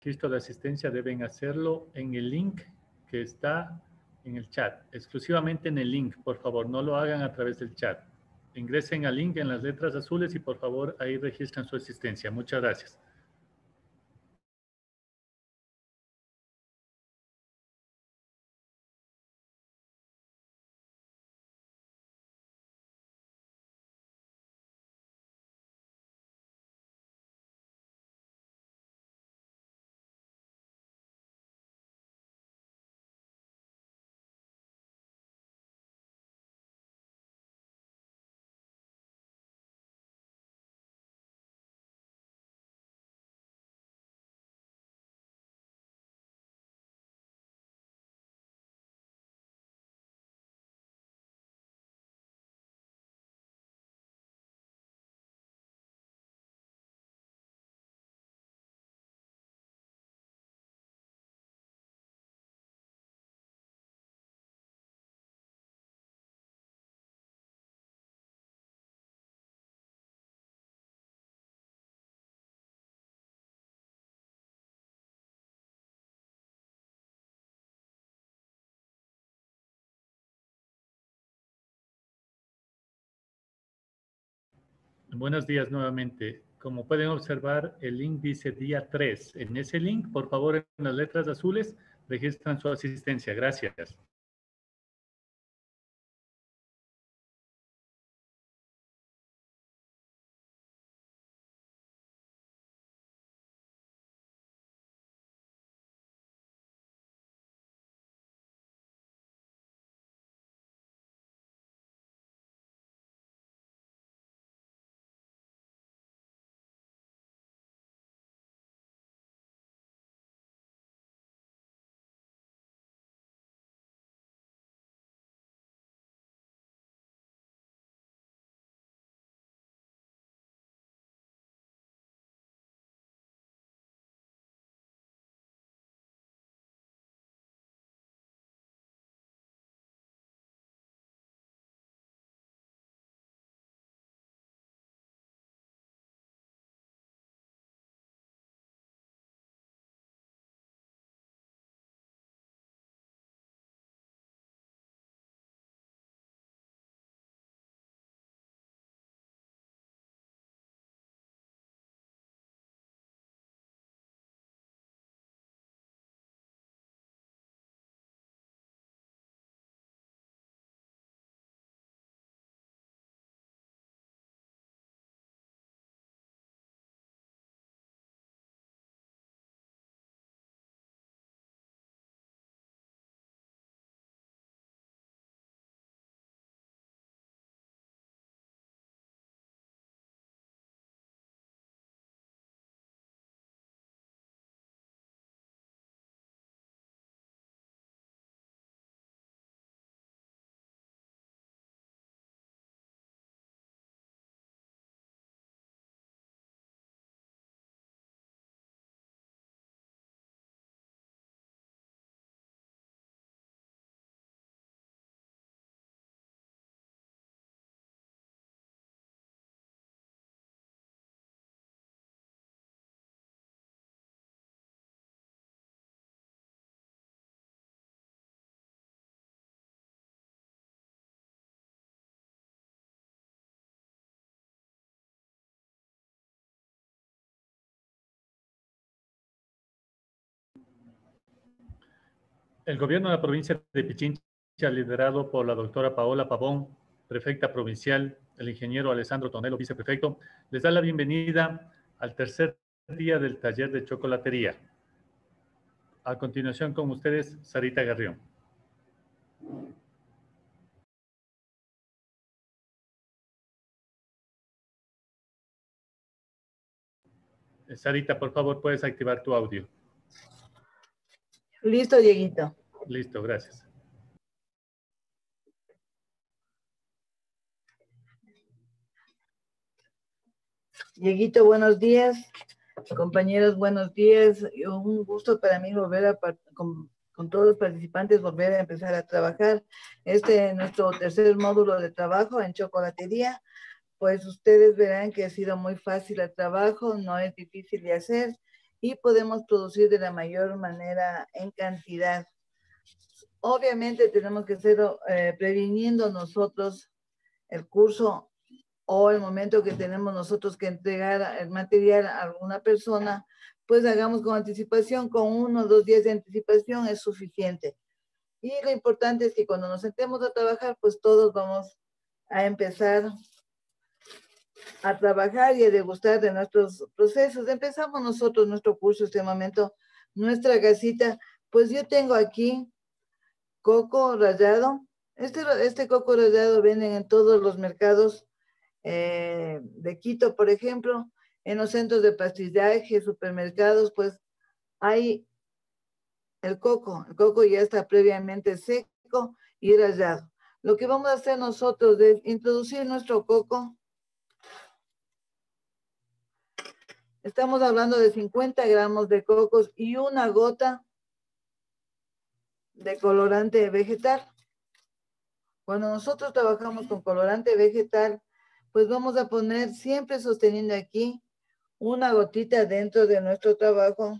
registro de asistencia deben hacerlo en el link que está en el chat, exclusivamente en el link, por favor, no lo hagan a través del chat. Ingresen al link en las letras azules y por favor ahí registran su asistencia. Muchas gracias. Buenos días nuevamente. Como pueden observar, el link dice día 3. En ese link, por favor, en las letras azules, registran su asistencia. Gracias. El gobierno de la provincia de Pichincha, liderado por la doctora Paola Pavón, prefecta provincial, el ingeniero Alessandro Tonelo, viceprefecto, les da la bienvenida al tercer día del taller de chocolatería. A continuación con ustedes, Sarita Garrión. Sarita, por favor, puedes activar tu audio. Listo, Dieguito. Listo, gracias. Dieguito, buenos días. Compañeros, buenos días. Un gusto para mí volver con todos los participantes, volver a empezar a trabajar. Este es nuestro tercer módulo de trabajo en chocolatería. Pues ustedes verán que ha sido muy fácil el trabajo, no es difícil de hacer. y podemos producir de la mayor manera en cantidad. Obviamente tenemos que ser previniendo nosotros el curso o el momento que tenemos nosotros que entregar el material a alguna persona, pues hagamos con anticipación, con 1 o 2 días de anticipación es suficiente. Y lo importante es que cuando nos sentemos a trabajar, pues todos vamos a empezar a trabajar y a degustar de nuestros procesos. Empezamos nosotros nuestro curso, este momento, nuestra casita. Pues yo tengo aquí coco rallado. Este coco rallado venden en todos los mercados de Quito, por ejemplo, en los centros de pastillaje, supermercados, pues hay el coco ya está previamente seco y rallado. Lo que vamos a hacer nosotros es introducir nuestro coco. Estamos hablando de 50 gramos de cocos y 1 gota de colorante vegetal. Cuando nosotros trabajamos con colorante vegetal, pues vamos a poner siempre sosteniendo aquí 1 gotita dentro de nuestro trabajo.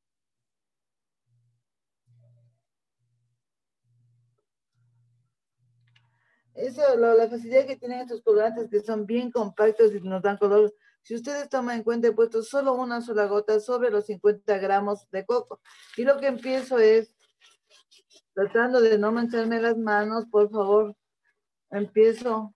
Eso, la facilidad que tienen estos colorantes que son bien compactos y nos dan color. Si ustedes toman en cuenta, he puesto solo 1 sola gota sobre los 50 gramos de coco. Y lo que empiezo es, tratando de no mancharme las manos, por favor, empiezo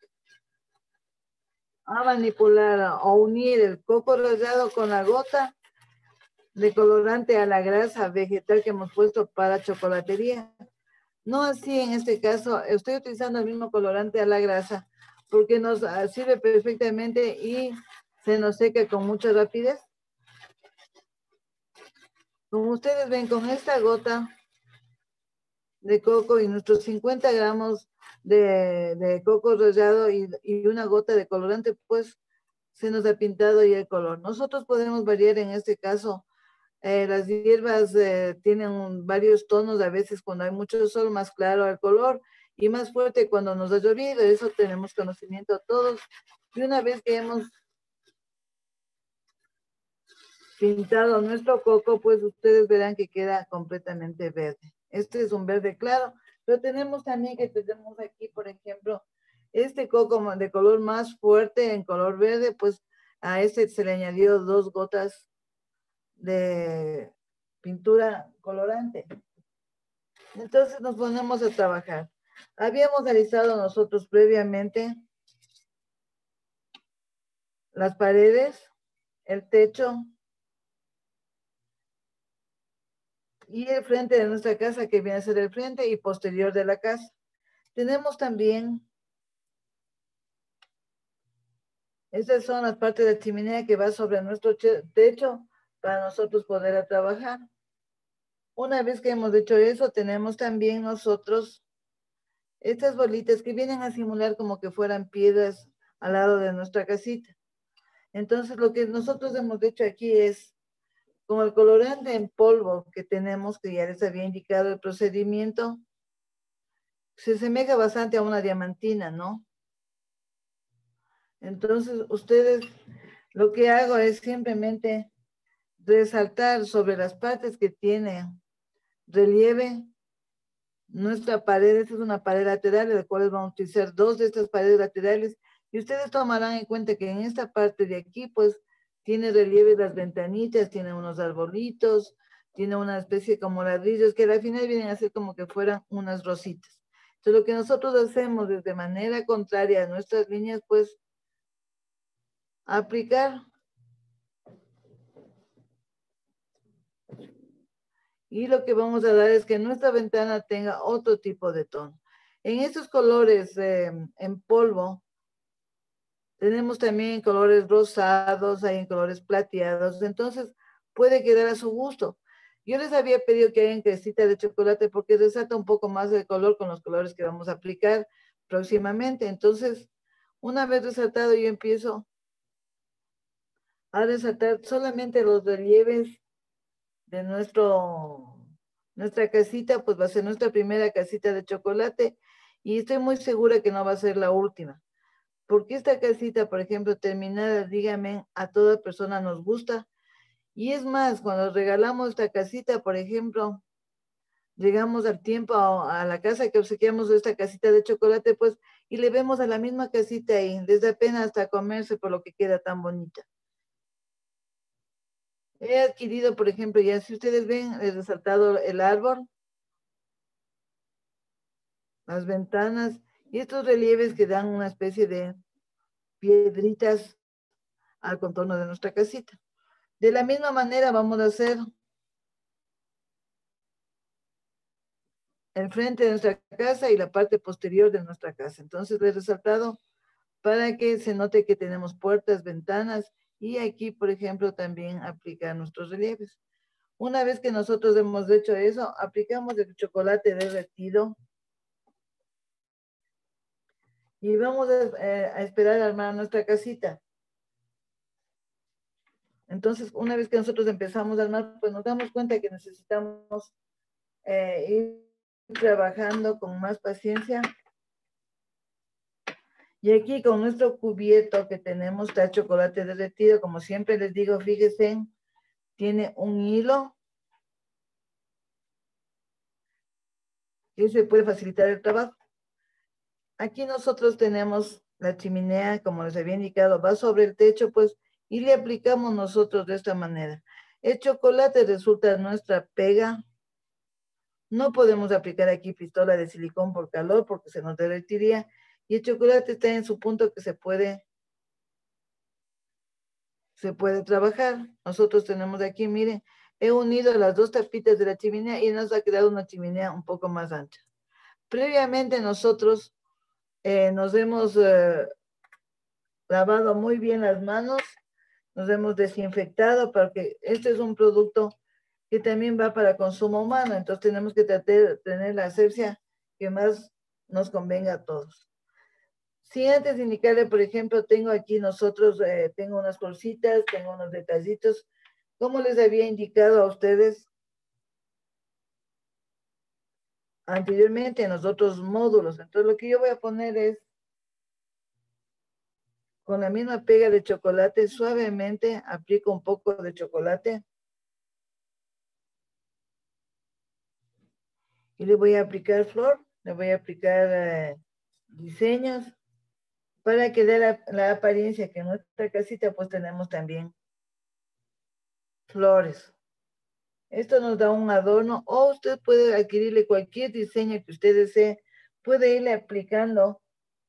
a manipular o unir el coco rallado con la gota de colorante a la grasa vegetal que hemos puesto para chocolatería. No así en este caso, estoy utilizando el mismo colorante a la grasa porque nos sirve perfectamente y se nos seca con mucha rapidez. Como ustedes ven, con esta gota de coco y nuestros 50 gramos de coco rallado y 1 gota de colorante, pues se nos ha pintado ya el color. Nosotros podemos variar en este caso. Las hierbas tienen varios tonos, a veces cuando hay mucho sol, más claro el color y más fuerte cuando nos ha llovido. Eso tenemos conocimiento todos. Y una vez que hemos pintado nuestro coco, pues ustedes verán que queda completamente verde. Este es un verde claro, pero tenemos también que tenemos aquí, por ejemplo, este coco de color más fuerte en color verde, pues a este se le añadió 2 gotas de pintura colorante. Entonces nos ponemos a trabajar. Habíamos realizado nosotros previamente las paredes, el techo y el frente de nuestra casa, que viene a ser el frente y posterior de la casa. Tenemos también, estas son las partes de la chimenea que va sobre nuestro techo para nosotros poder trabajar. Una vez que hemos hecho eso, tenemos también nosotros estas bolitas que vienen a simular como que fueran piedras al lado de nuestra casita. Entonces, lo que nosotros hemos hecho aquí es, con el colorante en polvo que tenemos, que ya les había indicado el procedimiento, se asemeja bastante a una diamantina, ¿no? Entonces, ustedes, lo que hago es simplemente resaltar sobre las partes que tiene relieve nuestra pared. Esta es una pared lateral, de la cual vamos a utilizar 2 de estas paredes laterales, y ustedes tomarán en cuenta que en esta parte de aquí, pues, tiene relieve las ventanitas, tiene unos arbolitos, tiene una especie como ladrillos, que al final vienen a ser como que fueran unas rositas. Entonces, lo que nosotros hacemos de manera contraria a nuestras líneas, pues, aplicar. Y lo que vamos a dar es que nuestra ventana tenga otro tipo de tono. En estos colores en polvo, tenemos también colores rosados, hay en colores plateados, entonces puede quedar a su gusto. Yo les había pedido que hagan crecita de chocolate porque resalta un poco más el color con los colores que vamos a aplicar próximamente. Entonces, una vez resaltado, yo empiezo a resaltar solamente los relieves de nuestra casita, pues va a ser nuestra primera casita de chocolate y estoy muy segura que no va a ser la última. Porque esta casita, por ejemplo, terminada, dígame, a toda persona nos gusta Y es más, cuando regalamos esta casita, por ejemplo, llegamos al tiempo a la casa que obsequiamos esta casita de chocolate, pues, y le vemos a la misma casita ahí, les da pena hasta comerse por lo que queda tan bonita. He adquirido, por ejemplo, ya si ustedes ven, he resaltado el árbol, las ventanas y estos relieves que dan una especie de piedritas al contorno de nuestra casita. De la misma manera vamos a hacer el frente de nuestra casa y la parte posterior de nuestra casa. Entonces, le he resaltado para que se note que tenemos puertas, ventanas y aquí, por ejemplo, también aplicar nuestros relieves. Una vez que nosotros hemos hecho eso, aplicamos el chocolate derretido y vamos a esperar a armar nuestra casita. Entonces, una vez que nosotros empezamos a armar, pues nos damos cuenta que necesitamos ir trabajando con más paciencia. Y aquí con nuestro cubierto que tenemos, está chocolate derretido, como siempre les digo, fíjense, tiene un hilo que se puede facilitar el trabajo. Aquí nosotros tenemos la chimenea, como les había indicado, va sobre el techo, pues, y le aplicamos nosotros de esta manera. El chocolate resulta nuestra pega. No podemos aplicar aquí pistola de silicón por calor porque se nos derretiría. Y el chocolate está en su punto que se puede trabajar. Nosotros tenemos aquí, miren, he unido las dos tapitas de la chimenea y nos ha quedado una chimenea un poco más ancha. Previamente nosotros nos hemos lavado muy bien las manos, nos hemos desinfectado porque este es un producto que también va para consumo humano, entonces tenemos que tratar de tener la asepsia que más nos convenga a todos. Sí, antes de indicarle, por ejemplo, tengo aquí nosotros, tengo unas bolsitas, tengo unos detallitos, como les había indicado a ustedes anteriormente en los otros módulos. Entonces lo que yo voy a poner es, con la misma pega de chocolate, suavemente aplico un poco de chocolate y le voy a aplicar flor, le voy a aplicar diseños para que dé la apariencia que en nuestra casita pues tenemos también flores. Esto nos da un adorno o usted puede adquirirle cualquier diseño que usted desee, puede irle aplicando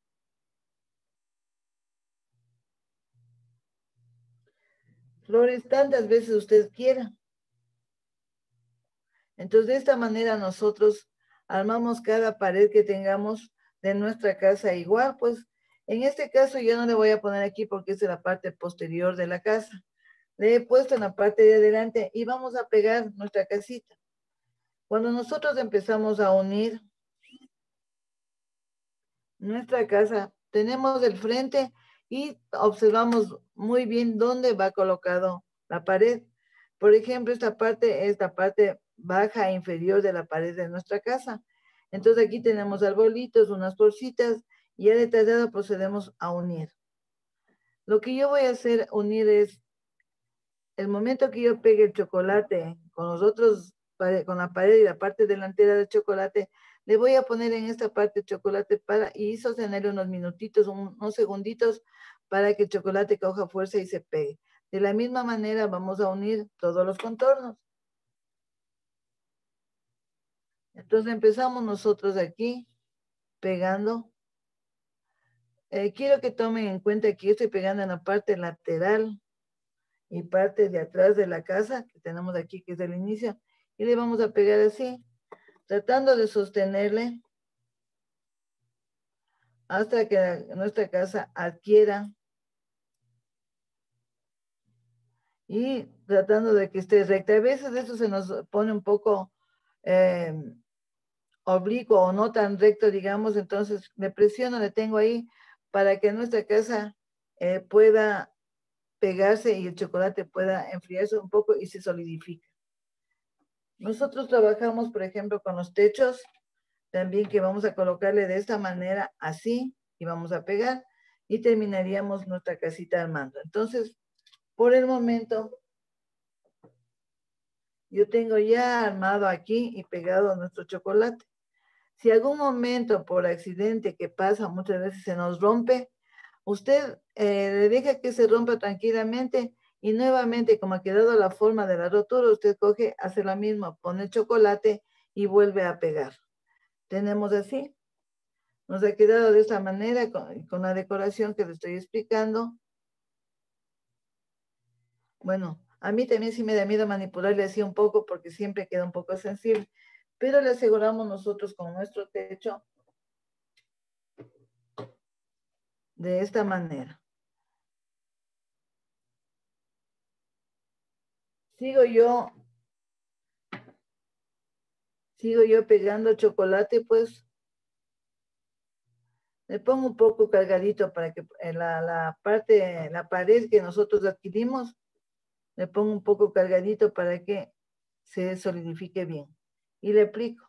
flores tantas veces usted quiera. Entonces, de esta manera nosotros armamos cada pared que tengamos de nuestra casa igual, pues en este caso yo no le voy a poner aquí porque es de la parte posterior de la casa. Le he puesto en la parte de adelante y vamos a pegar nuestra casita. Cuando nosotros empezamos a unir nuestra casa, tenemos el frente y observamos muy bien dónde va colocado la pared. Por ejemplo, esta parte es la parte baja e inferior de la pared de nuestra casa. Entonces aquí tenemos arbolitos, unas bolsitas y ya detallado procedemos a unir. Lo que yo voy a hacer unir es, el momento que yo pegue el chocolate con los otros, con la pared y la parte delantera del chocolate, le voy a poner en esta parte chocolate y sostenerle unos minutitos, unos segunditos para que el chocolate coja fuerza y se pegue. De la misma manera vamos a unir todos los contornos. Entonces empezamos nosotros aquí pegando. Quiero que tomen en cuenta que yo estoy pegando en la parte lateral y parte de atrás de la casa que tenemos aquí, que es el inicio, y le vamos a pegar así, tratando de sostenerle hasta que nuestra casa adquiera y tratando de que esté recta. A veces esto se nos pone un poco oblicuo o no tan recto, digamos, entonces le presiono, le tengo ahí para que nuestra casa pueda pegarse y el chocolate pueda enfriarse un poco y se solidifique. Nosotros trabajamos, por ejemplo, con los techos, también que vamos a colocarle de esta manera, así, y vamos a pegar, y terminaríamos nuestra casita armando. Entonces, por el momento, Yo tengo ya armado aquí y pegado nuestro chocolate. Si algún momento por accidente que pasa, muchas veces se nos rompe, usted le deja que se rompa tranquilamente y nuevamente, como ha quedado la forma de la rotura, usted coge, hace lo mismo, pone el chocolate y vuelve a pegar. Tenemos así. Nos ha quedado de esta manera con la decoración que le estoy explicando. Bueno, a mí también sí me da miedo manipularle así un poco porque siempre queda un poco sensible, pero le aseguramos nosotros con nuestro techo de esta manera. Sigo yo pegando chocolate, pues le pongo un poco cargadito para que la pared que nosotros adquirimos, le pongo un poco cargadito para que se solidifique bien. Y le aplico,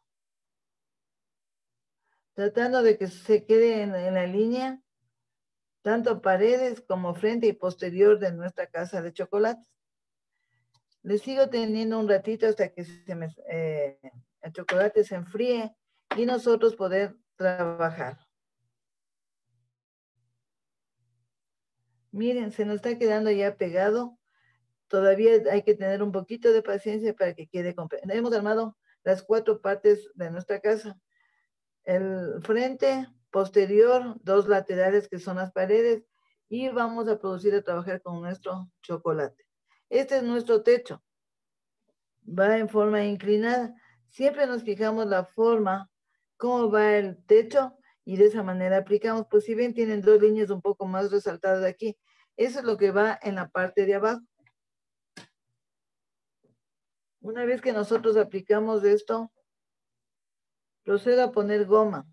tratando de que se quede en la línea, tanto paredes como frente y posterior de nuestra casa de chocolates. Le sigo teniendo un ratito hasta que el chocolate se enfríe y nosotros poder trabajar. Miren, se nos está quedando ya pegado. Todavía hay que tener un poquito de paciencia para que quede completo. Hemos armado las 4 partes de nuestra casa. El frente, posterior, 2 laterales que son las paredes y vamos a trabajar con nuestro chocolate. Este es nuestro techo. Va en forma inclinada. Siempre nos fijamos la forma, cómo va el techo y de esa manera aplicamos. Pues si ven, tienen 2 líneas un poco más resaltadas aquí. Eso es lo que va en la parte de abajo. Una vez que nosotros aplicamos esto, procedo a poner goma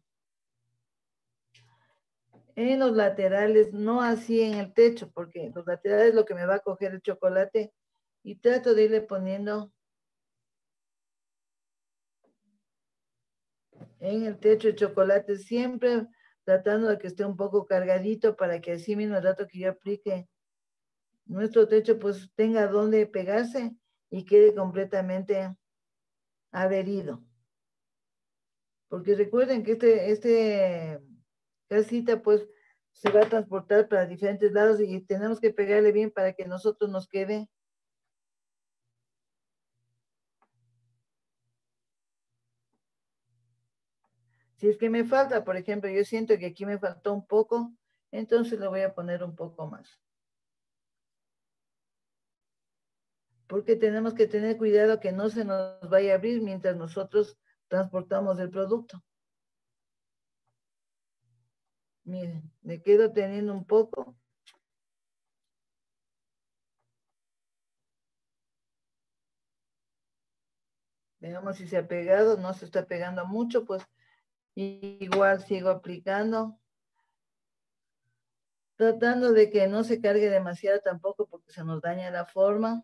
en los laterales, no así en el techo, porque los laterales es lo que me va a coger el chocolate y trato de irle poniendo en el techo el chocolate, siempre tratando de que esté un poco cargadito para que así mismo el rato que yo aplique nuestro techo pues tenga donde pegarse y quede completamente adherido. Porque recuerden que este casita pues se va a transportar para diferentes lados y tenemos que pegarle bien para que nosotros nos quede si es que me falta, por ejemplo, yo siento que aquí me faltó un poco, entonces le voy a poner un poco más. Porque tenemos que tener cuidado que no se nos vaya a abrir mientras nosotros transportamos el producto. Miren, me quedo teniendo un poco. Veamos si se ha pegado, no se está pegando mucho, pues igual sigo aplicando. Tratando de que no se cargue demasiado tampoco porque se nos daña la forma.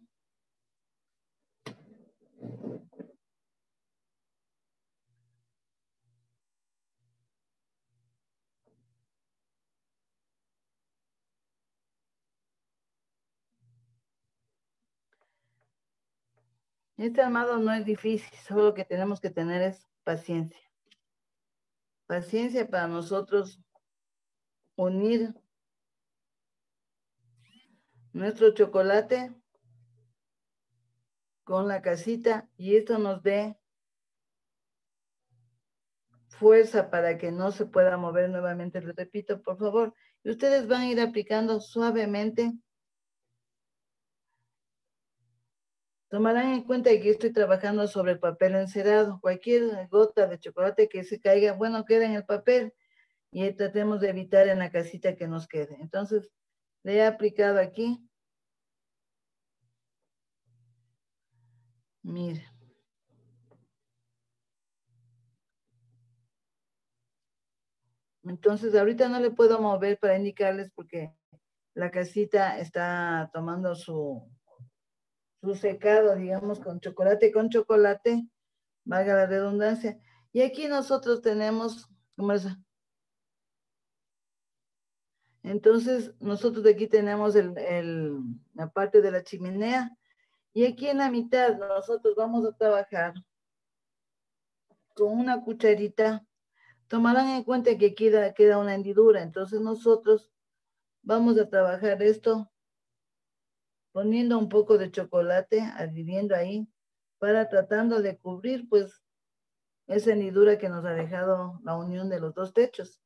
Este armado no es difícil, solo lo que tenemos que tener es paciencia. Paciencia para nosotros unir nuestro chocolate con la casita y esto nos dé fuerza para que no se pueda mover nuevamente. Les repito, por favor, y ustedes van a ir aplicando suavemente. Tomarán en cuenta que estoy trabajando sobre el papel encerado. Cualquier gota de chocolate que se caiga, bueno, queda en el papel y tratemos de evitar en la casita que nos quede. Entonces, le he aplicado aquí. Mire. Entonces, ahorita no le puedo mover para indicarles porque la casita está tomando su secado, digamos, con chocolate, valga la redundancia. Y aquí nosotros tenemos, ¿cómo es? Entonces, nosotros de aquí tenemos la parte de la chimenea Y aquí en la mitad nosotros vamos a trabajar con una cucharita. Tomarán en cuenta que queda una hendidura, entonces nosotros vamos a trabajar esto poniendo un poco de chocolate, adhiriendo ahí, para tratando de cubrir pues esa hendidura que nos ha dejado la unión de los dos techos.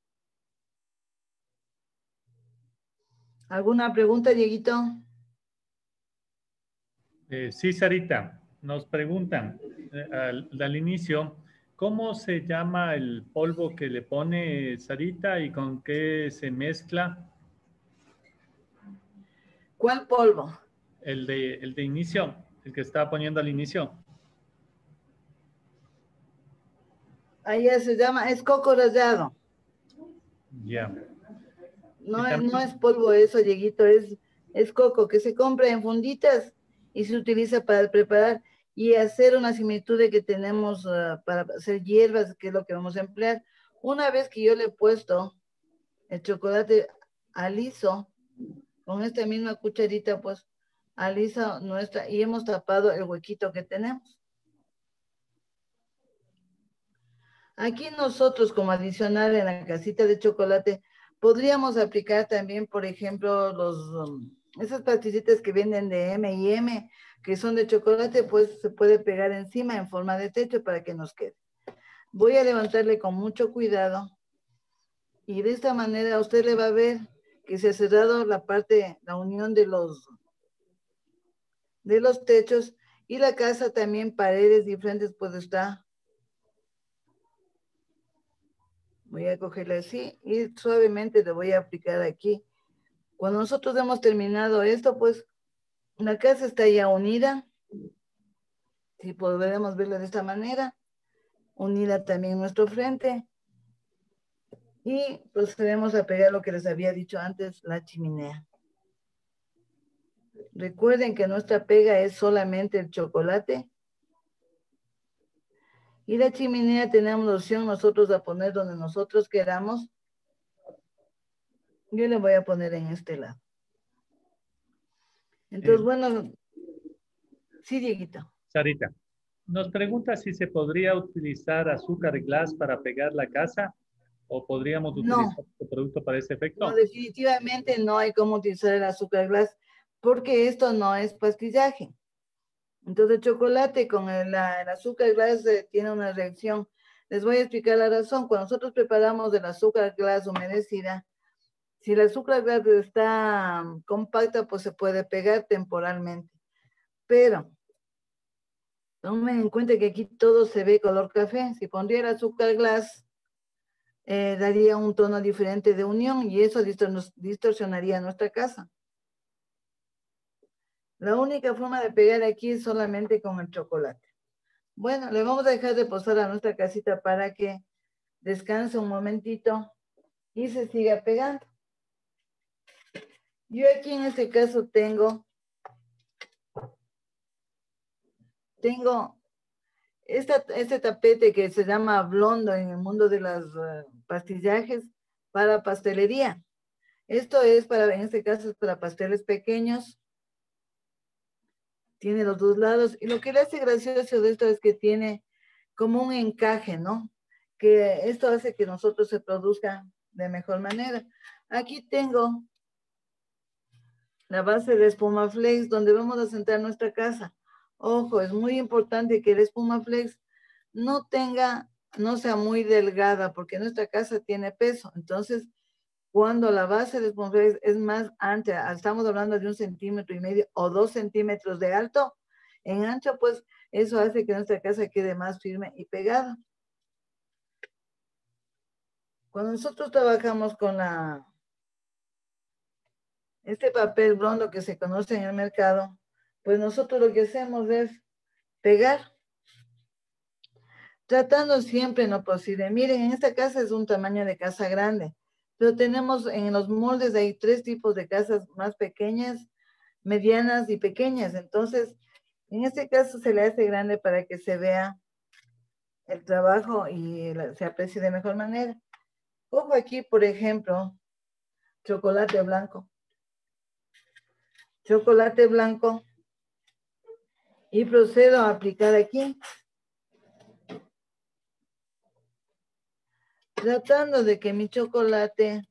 ¿Alguna pregunta, Dieguito? Sí, Sarita, nos preguntan al inicio, ¿cómo se llama el polvo que le pone Sarita y con qué se mezcla? ¿Cuál polvo? El de inicio, el que estaba poniendo al inicio. Ahí se llama, es coco rallado. Ya. Y No también, es polvo eso, Dieguito, es coco que se compra en funditas y se utiliza para preparar y hacer una similitud de que tenemos para hacer hierbas, que es lo que vamos a emplear. Una vez que yo le he puesto el chocolate aliso, con esta misma cucharita, pues alisa nuestra, y hemos tapado el huequito que tenemos. Aquí nosotros, como adicional en la casita de chocolate, podríamos aplicar también, por ejemplo, esas pastillitas que venden de M&M, que son de chocolate, pues se puede pegar encima en forma de techo para que nos quede. Voy a levantarle con mucho cuidado y de esta manera usted le va a ver que se ha cerrado la unión de los techos y la casa también, paredes diferentes, pues está. Voy a cogerle así y suavemente le voy a aplicar aquí. Cuando nosotros hemos terminado esto, pues la casa está ya unida. Si podremos verla de esta manera, unida también nuestro frente. Y procedemos a pegar lo que les había dicho antes, la chimenea. Recuerden que nuestra pega es solamente el chocolate. Y la chimenea tenemos la opción nosotros a poner donde nosotros queramos. Yo le voy a poner en este lado. Entonces, bueno, sí, Dieguito. Sarita, nos pregunta si se podría utilizar azúcar glass para pegar la casa o podríamos No, utilizar este producto para ese no, efecto. definitivamente no hay cómo utilizar el azúcar glass porque esto no es pastillaje. Entonces, el chocolate con el azúcar glass tiene una reacción. Les voy a explicar la razón. Cuando nosotros preparamos el azúcar glass humedecida, si el azúcar glass está compacta, pues se puede pegar temporalmente. Pero tomen en cuenta que aquí todo se ve color café. Si pondría el azúcar glass, daría un tono diferente de unión y eso distorsionaría nuestra casa. La única forma de pegar aquí es solamente con el chocolate. Bueno, le vamos a dejar de posar a nuestra casita para que descanse un momentito y se siga pegando. Yo aquí en este caso tengo este tapete que se llama blondo en el mundo de los pastillajes para pastelería. Esto es en este caso es para pasteles pequeños. Tiene los dos lados. Y lo que le hace gracioso de esto es que tiene como un encaje, ¿no? Que esto hace que nosotros se produzca de mejor manera. Aquí tengo la base de Espumaflex donde vamos a sentar nuestra casa. Ojo, es muy importante que el Espumaflex no sea muy delgada porque nuestra casa tiene peso. Entonces, cuando la base de Espumaflex es más ancha, estamos hablando de 1,5 centímetros o 2 centímetros de alto, en ancho, pues eso hace que nuestra casa quede más firme y pegada. Cuando nosotros trabajamos con este papel blondo que se conoce en el mercado, pues nosotros lo que hacemos es pegar, tratando siempre en lo posible. Miren, en esta casa es un tamaño de casa grande, pero tenemos en los moldes hay 3 tipos de casas más pequeñas, medianas y pequeñas. Entonces, en este caso se le hace grande para que se vea el trabajo y se aprecie de mejor manera. Cojo aquí, por ejemplo, chocolate blanco. Chocolate blanco. Y procedo a aplicar aquí. Tratando de que mi chocolate,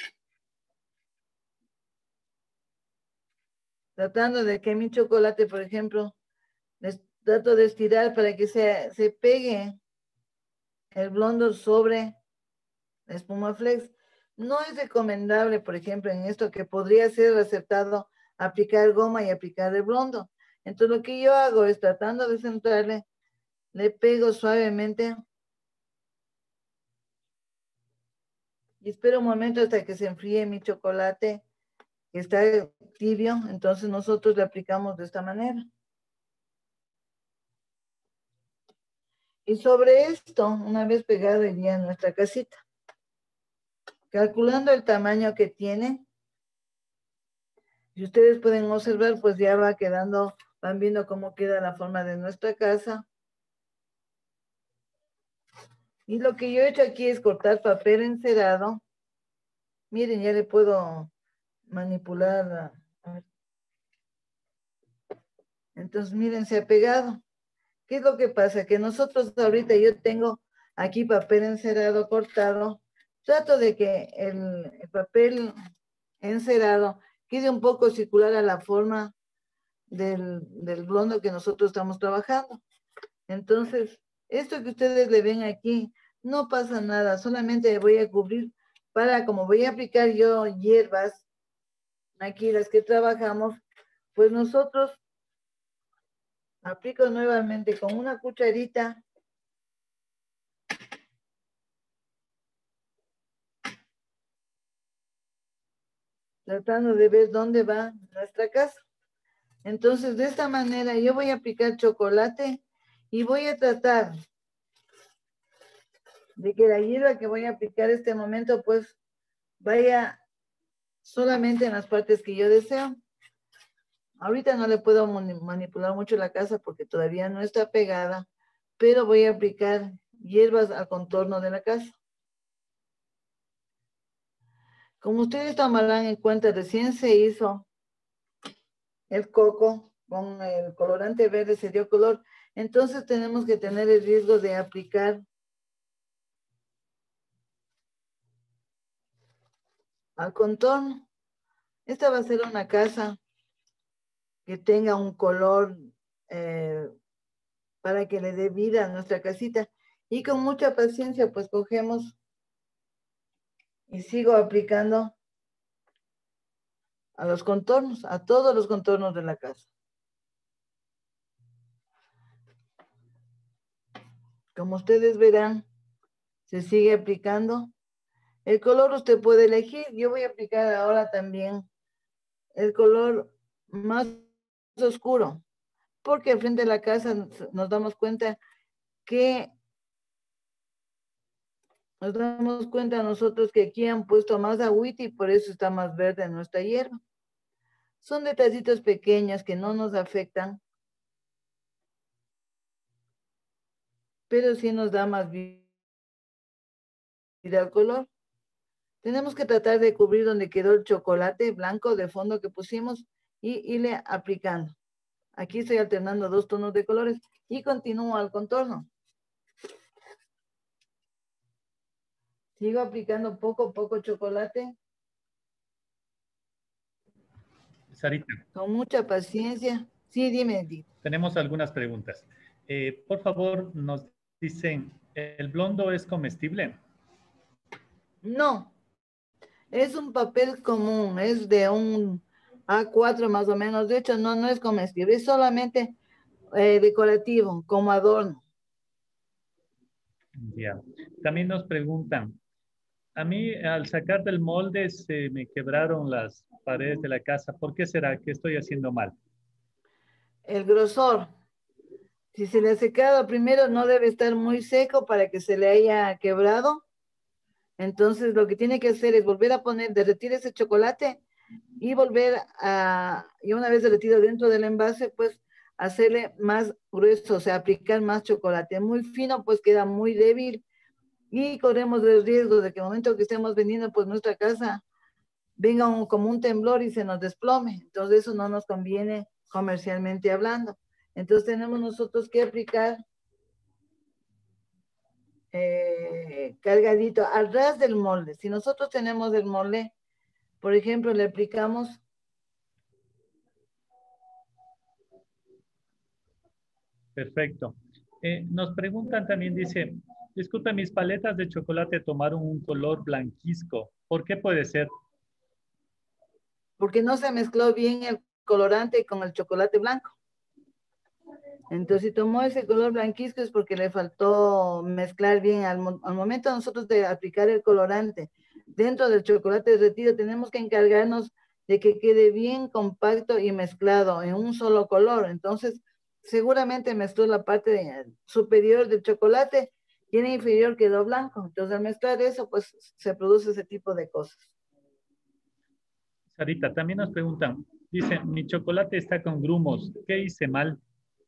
por ejemplo, les trato de estirar para que se pegue el blondo sobre la espuma flex. No es recomendable, por ejemplo, en esto que podría ser aceptado aplicar goma y aplicar el blondo. Entonces lo que yo hago es tratando de centrarle, le pego suavemente y espero un momento hasta que se enfríe mi chocolate, que está tibio. Entonces nosotros le aplicamos de esta manera. Y sobre esto, una vez pegado iría en nuestra casita, calculando el tamaño que tiene. Y ustedes pueden observar, pues ya va quedando, van viendo cómo queda la forma de nuestra casa. Y lo que yo he hecho aquí es cortar papel encerado. Miren, ya le puedo manipular. A ver. Entonces, miren, se ha pegado. ¿Qué es lo que pasa? Que nosotros ahorita yo tengo aquí papel encerado cortado. Trato de que el papel encerado quede un poco circular a la forma del blondo que nosotros estamos trabajando. Entonces, esto que ustedes le ven aquí, no pasa nada, solamente voy a cubrir como voy a aplicar yo hierbas, aquí las que trabajamos, pues nosotros aplico nuevamente con una cucharita. Tratando de ver dónde va nuestra casa. Entonces, de esta manera yo voy a aplicar chocolate y voy a tratar de que la hierba que voy a aplicar este momento, pues, vaya solamente en las partes que yo deseo. Ahorita no le puedo manipular mucho la casa porque todavía no está pegada, pero voy a aplicar hierbas al contorno de la casa. Como ustedes tomarán en cuenta, recién se hizo el coco con el colorante verde, se dio color. Entonces tenemos que tener el riesgo de aplicar al contorno. Esta va a ser una casa que tenga un color para que le dé vida a nuestra casita. Y con mucha paciencia, pues cogemos y sigo aplicando a los contornos, a todos los contornos de la casa. Como ustedes verán, se sigue aplicando. El color usted puede elegir. Yo voy a aplicar ahora también el color más oscuro, porque al frente de la casa nos damos cuenta nosotros que aquí han puesto más agüita y por eso está más verde nuestra hierba. Son detallitos pequeños que no nos afectan, pero sí nos da más vida al color. Tenemos que tratar de cubrir donde quedó el chocolate blanco de fondo que pusimos y irle aplicando. Aquí estoy alternando dos tonos de colores y continúo al contorno. Sigo aplicando poco a poco chocolate. Sarita. Con mucha paciencia. Sí, dime, Edith. Tenemos algunas preguntas. Por favor, nos dicen, ¿el blondo es comestible? No, es un papel común, es de un A4 más o menos. De hecho, no es comestible, es solamente decorativo, como adorno. Ya. También nos preguntan, a mí al sacar del molde se me quebraron las paredes de la casa. ¿Por qué será? ¿Qué estoy haciendo mal? El grosor. Si se le ha secado primero, no debe estar muy seco para que se le haya quebrado. Entonces, lo que tiene que hacer es volver a derretir ese chocolate y y una vez derretido dentro del envase, pues hacerle más grueso, o sea, aplicar más chocolate. Muy fino, pues queda muy débil y corremos el riesgo de que el momento que estemos vendiendo, pues nuestra casa venga como un temblor y se nos desplome. Entonces, eso no nos conviene comercialmente hablando. Entonces tenemos nosotros que aplicar cargadito al ras del molde. Si nosotros tenemos el molde, por ejemplo, le aplicamos Perfecto. Nos preguntan también, dice, disculpe, mis paletas de chocolate tomaron un color blanquizco. ¿Por qué puede ser? porque no se mezcló bien el colorante con el chocolate blanco. Entonces, si tomó ese color blanquizco es porque le faltó mezclar bien. Al momento nosotros de aplicar el colorante dentro del chocolate derretido, tenemos que encargarnos de que quede bien compacto y mezclado en un solo color. Entonces, seguramente mezcló la parte superior del chocolate y en la inferior quedó blanco. Entonces, al mezclar eso, pues se produce ese tipo de cosas. Sarita, también nos preguntan, dice, mi chocolate está con grumos. ¿Qué hice mal?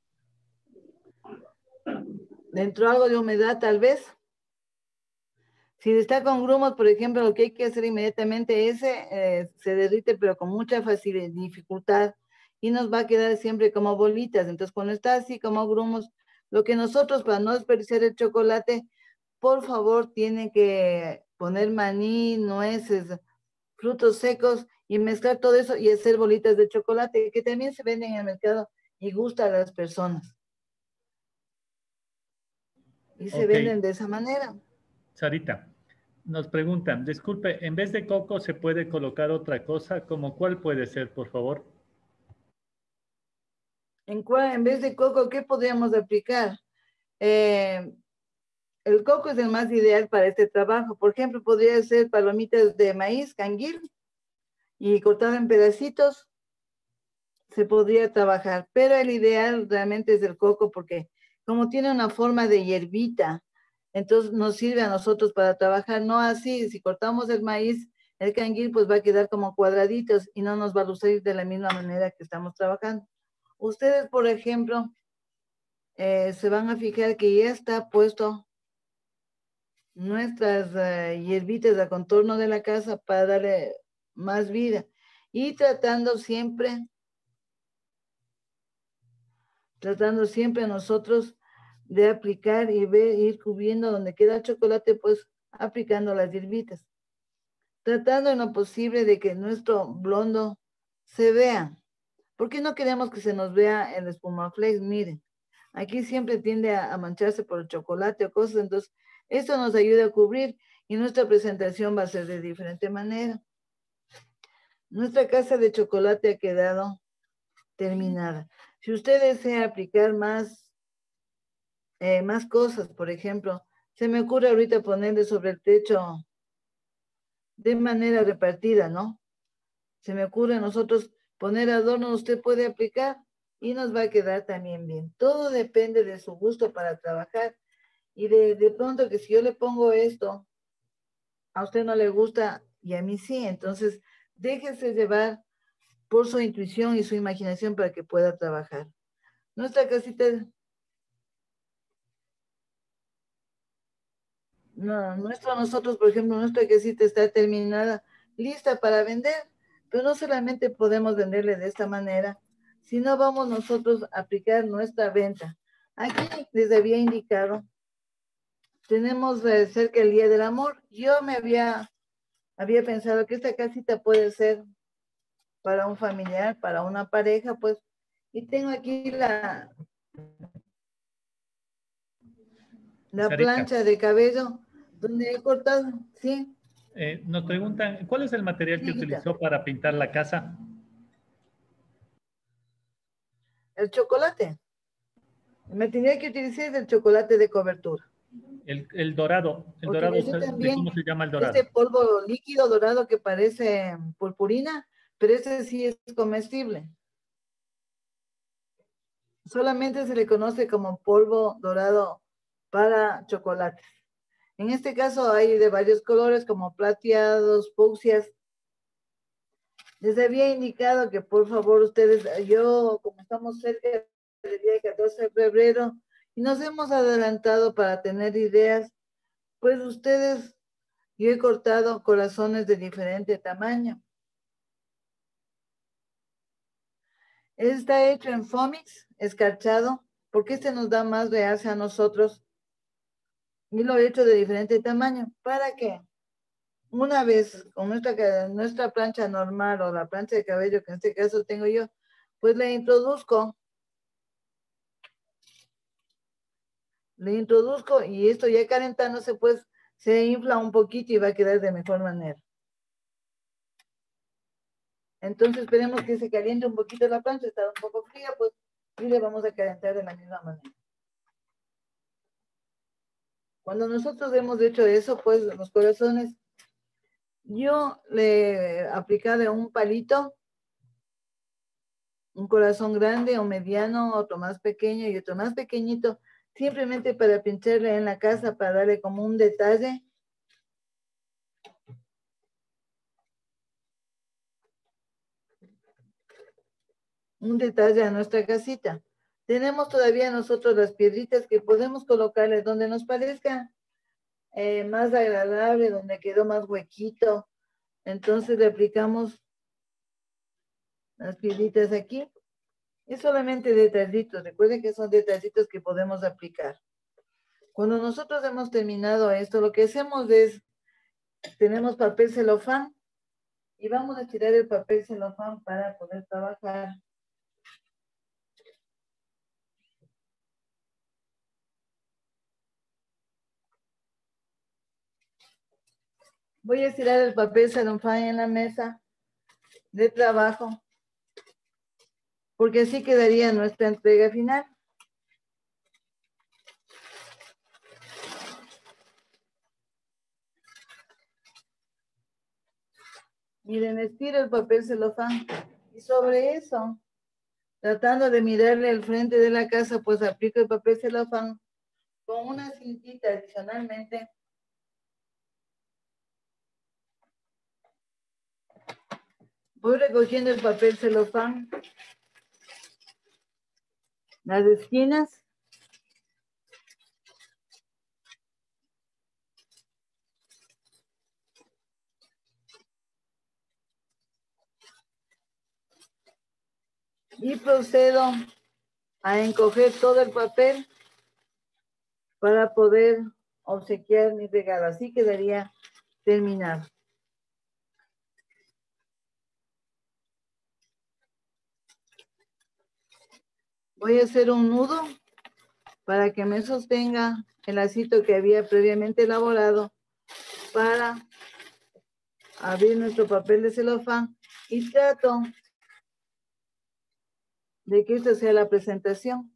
Dentro algo de humedad, tal vez. Si está con grumos, por ejemplo, lo que hay que hacer inmediatamente se derrite, pero con mucha facilidad, dificultad, y nos va a quedar siempre como bolitas. Entonces, cuando está así como grumos, lo que nosotros, para no desperdiciar el chocolate, por favor, tienen que poner maní, nueces, frutos secos y mezclar todo eso y hacer bolitas de chocolate, que también se venden en el mercado y gusta a las personas. Y se venden de esa manera. Sarita, nos preguntan, disculpe, en vez de coco se puede colocar otra cosa, ¿como cuál puede ser, por favor? En vez de coco, ¿qué podríamos aplicar? El coco es el más ideal para este trabajo. Por ejemplo, podría ser palomitas de maíz, canguil, y cortado en pedacitos, se podría trabajar. Pero el ideal realmente es el coco porque como tiene una forma de hierbita, entonces nos sirve a nosotros para trabajar. No así, si cortamos el maíz, el canguil pues va a quedar como cuadraditos y no nos va a lucir de la misma manera que estamos trabajando. Ustedes, por ejemplo, se van a fijar que ya está puesto nuestras hierbitas a contorno de la casa para darle más vida y tratando siempre nosotros de aplicar y ir cubriendo donde queda el chocolate, pues aplicando las hierbitas, tratando en lo posible de que nuestro blondo se vea. ¿Por qué no queremos que se nos vea el espumaflex? Miren, aquí siempre tiende a mancharse por el chocolate o cosas, entonces esto nos ayuda a cubrir y nuestra presentación va a ser de diferente manera. Nuestra casa de chocolate ha quedado terminada. Si usted desea aplicar más cosas, por ejemplo, se me ocurre ahorita ponerle sobre el techo de manera repartida, ¿no? Se me ocurre a nosotros poner adornos, usted puede aplicar y nos va a quedar también bien. Todo depende de su gusto para trabajar y de pronto que si yo le pongo esto, a usted no le gusta y a mí sí, entonces déjese llevar por su intuición y su imaginación para que pueda trabajar. Nuestra casita, nosotros, por ejemplo, nuestra casita está terminada, lista para vender, pero no solamente podemos venderle de esta manera, sino vamos nosotros a aplicar nuestra venta. Aquí les había indicado, tenemos cerca el Día del Amor. Yo me había pensado que esta casita puede ser para un familiar, para una pareja, pues, y tengo aquí la plancha de cabello donde he cortado, ¿sí? Nos preguntan, ¿cuál es el material que Sí, utilizó para pintar la casa? el chocolate. Me tenía que utilizar el chocolate de cobertura. El dorado. El dorado, Utilicé ¿de también cómo se llama el este dorado? polvo líquido dorado que parece purpurina, pero ese sí es comestible. Solamente se le conoce como polvo dorado para chocolates. En este caso hay de varios colores como plateados, fucsias. Les había indicado que por favor ustedes, como estamos cerca del día 14 de febrero y nos hemos adelantado para tener ideas, pues ustedes, yo he cortado corazones de diferente tamaño. Está hecho en Fomix, escarchado, porque este nos da más realce a nosotros. Y lo he hecho de diferente tamaño, para que una vez con nuestra plancha normal o la plancha de cabello, que en este caso tengo yo, pues le introduzco y esto ya calentándose, pues se infla un poquito y va a quedar de mejor manera. Entonces esperemos que se caliente un poquito la plancha, está un poco fría, pues, y le vamos a calentar de la misma manera. Cuando nosotros hemos hecho eso, pues los corazones, yo le aplicaré un palito, un corazón grande o mediano, otro más pequeño y otro más pequeñito, simplemente para pincharle en la casa, para darle como un detalle. Un detalle a nuestra casita. Tenemos todavía nosotros las piedritas que podemos colocarle donde nos parezca más agradable, donde quedó más huequito. Entonces le aplicamos las piedritas aquí. Es solamente detallitos. Recuerden que son detallitos que podemos aplicar. Cuando nosotros hemos terminado esto, lo que hacemos es, tenemos papel celofán y vamos a tirar el papel celofán para poder trabajar. Voy a estirar el papel celofán en la mesa de trabajo, porque así quedaría nuestra entrega final. Miren, estiro el papel celofán y sobre eso, tratando de mirarle al frente de la casa, pues aplico el papel celofán con una cintita adicionalmente. Voy recogiendo el papel celofán, las esquinas. Y procedo a encoger todo el papel para poder obsequiar mi regalo. Así quedaría terminado. Voy a hacer un nudo para que me sostenga el lacito que había previamente elaborado para abrir nuestro papel de celofán y trato de que esta sea la presentación.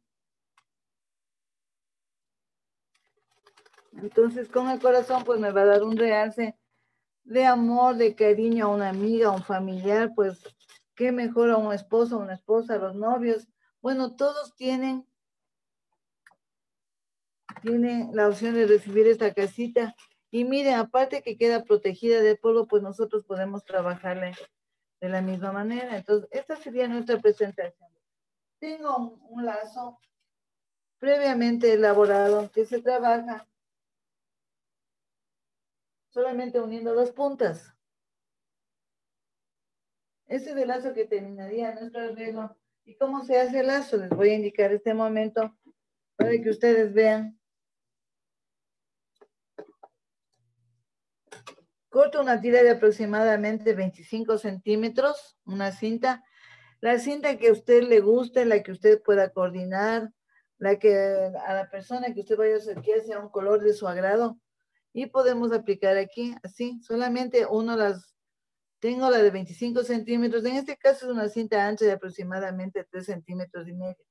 Entonces con el corazón pues me va a dar un realce de amor, de cariño a una amiga, a un familiar, pues qué mejor a un esposo, a una esposa, a los novios. Bueno, todos tienen la opción de recibir esta casita. Y miren, aparte que queda protegida de polvo, pues nosotros podemos trabajarle de la misma manera. Entonces, esta sería nuestra presentación. Tengo un lazo previamente elaborado que se trabaja solamente uniendo las puntas. Ese es el lazo que terminaría nuestro arreglo. ¿Y cómo se hace el lazo? Les voy a indicar este momento para que ustedes vean. Corto una tira de aproximadamente 25 centímetros, una cinta. La cinta que a usted le guste, la que usted pueda coordinar, la que a la persona que usted vaya a hacer que sea un color de su agrado. Y podemos aplicar aquí, así, solamente tengo la de 25 centímetros. En este caso es una cinta ancha de aproximadamente 3 centímetros y medio.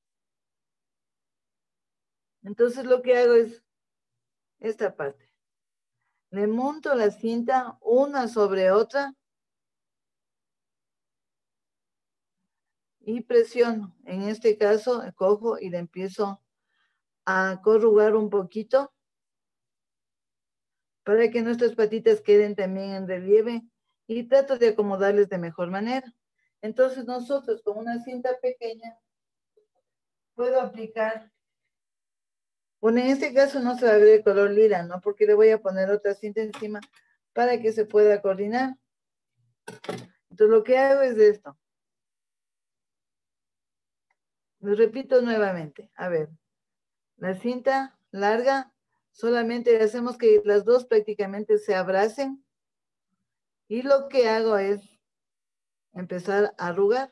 Entonces lo que hago es esta parte. Le monto la cinta una sobre otra y presiono. En este caso, cojo y le empiezo a corrugar un poquito para que nuestras patitas queden también en relieve y trato de acomodarles de mejor manera. Entonces nosotros con una cinta pequeña puedo aplicar, bueno, en este caso no se va a ver el color lila, ¿no? Porque le voy a poner otra cinta encima para que se pueda coordinar. Entonces lo que hago es esto. Lo repito nuevamente. A ver, la cinta larga, solamente hacemos que las dos prácticamente se abracen. Y lo que hago es empezar a arrugar.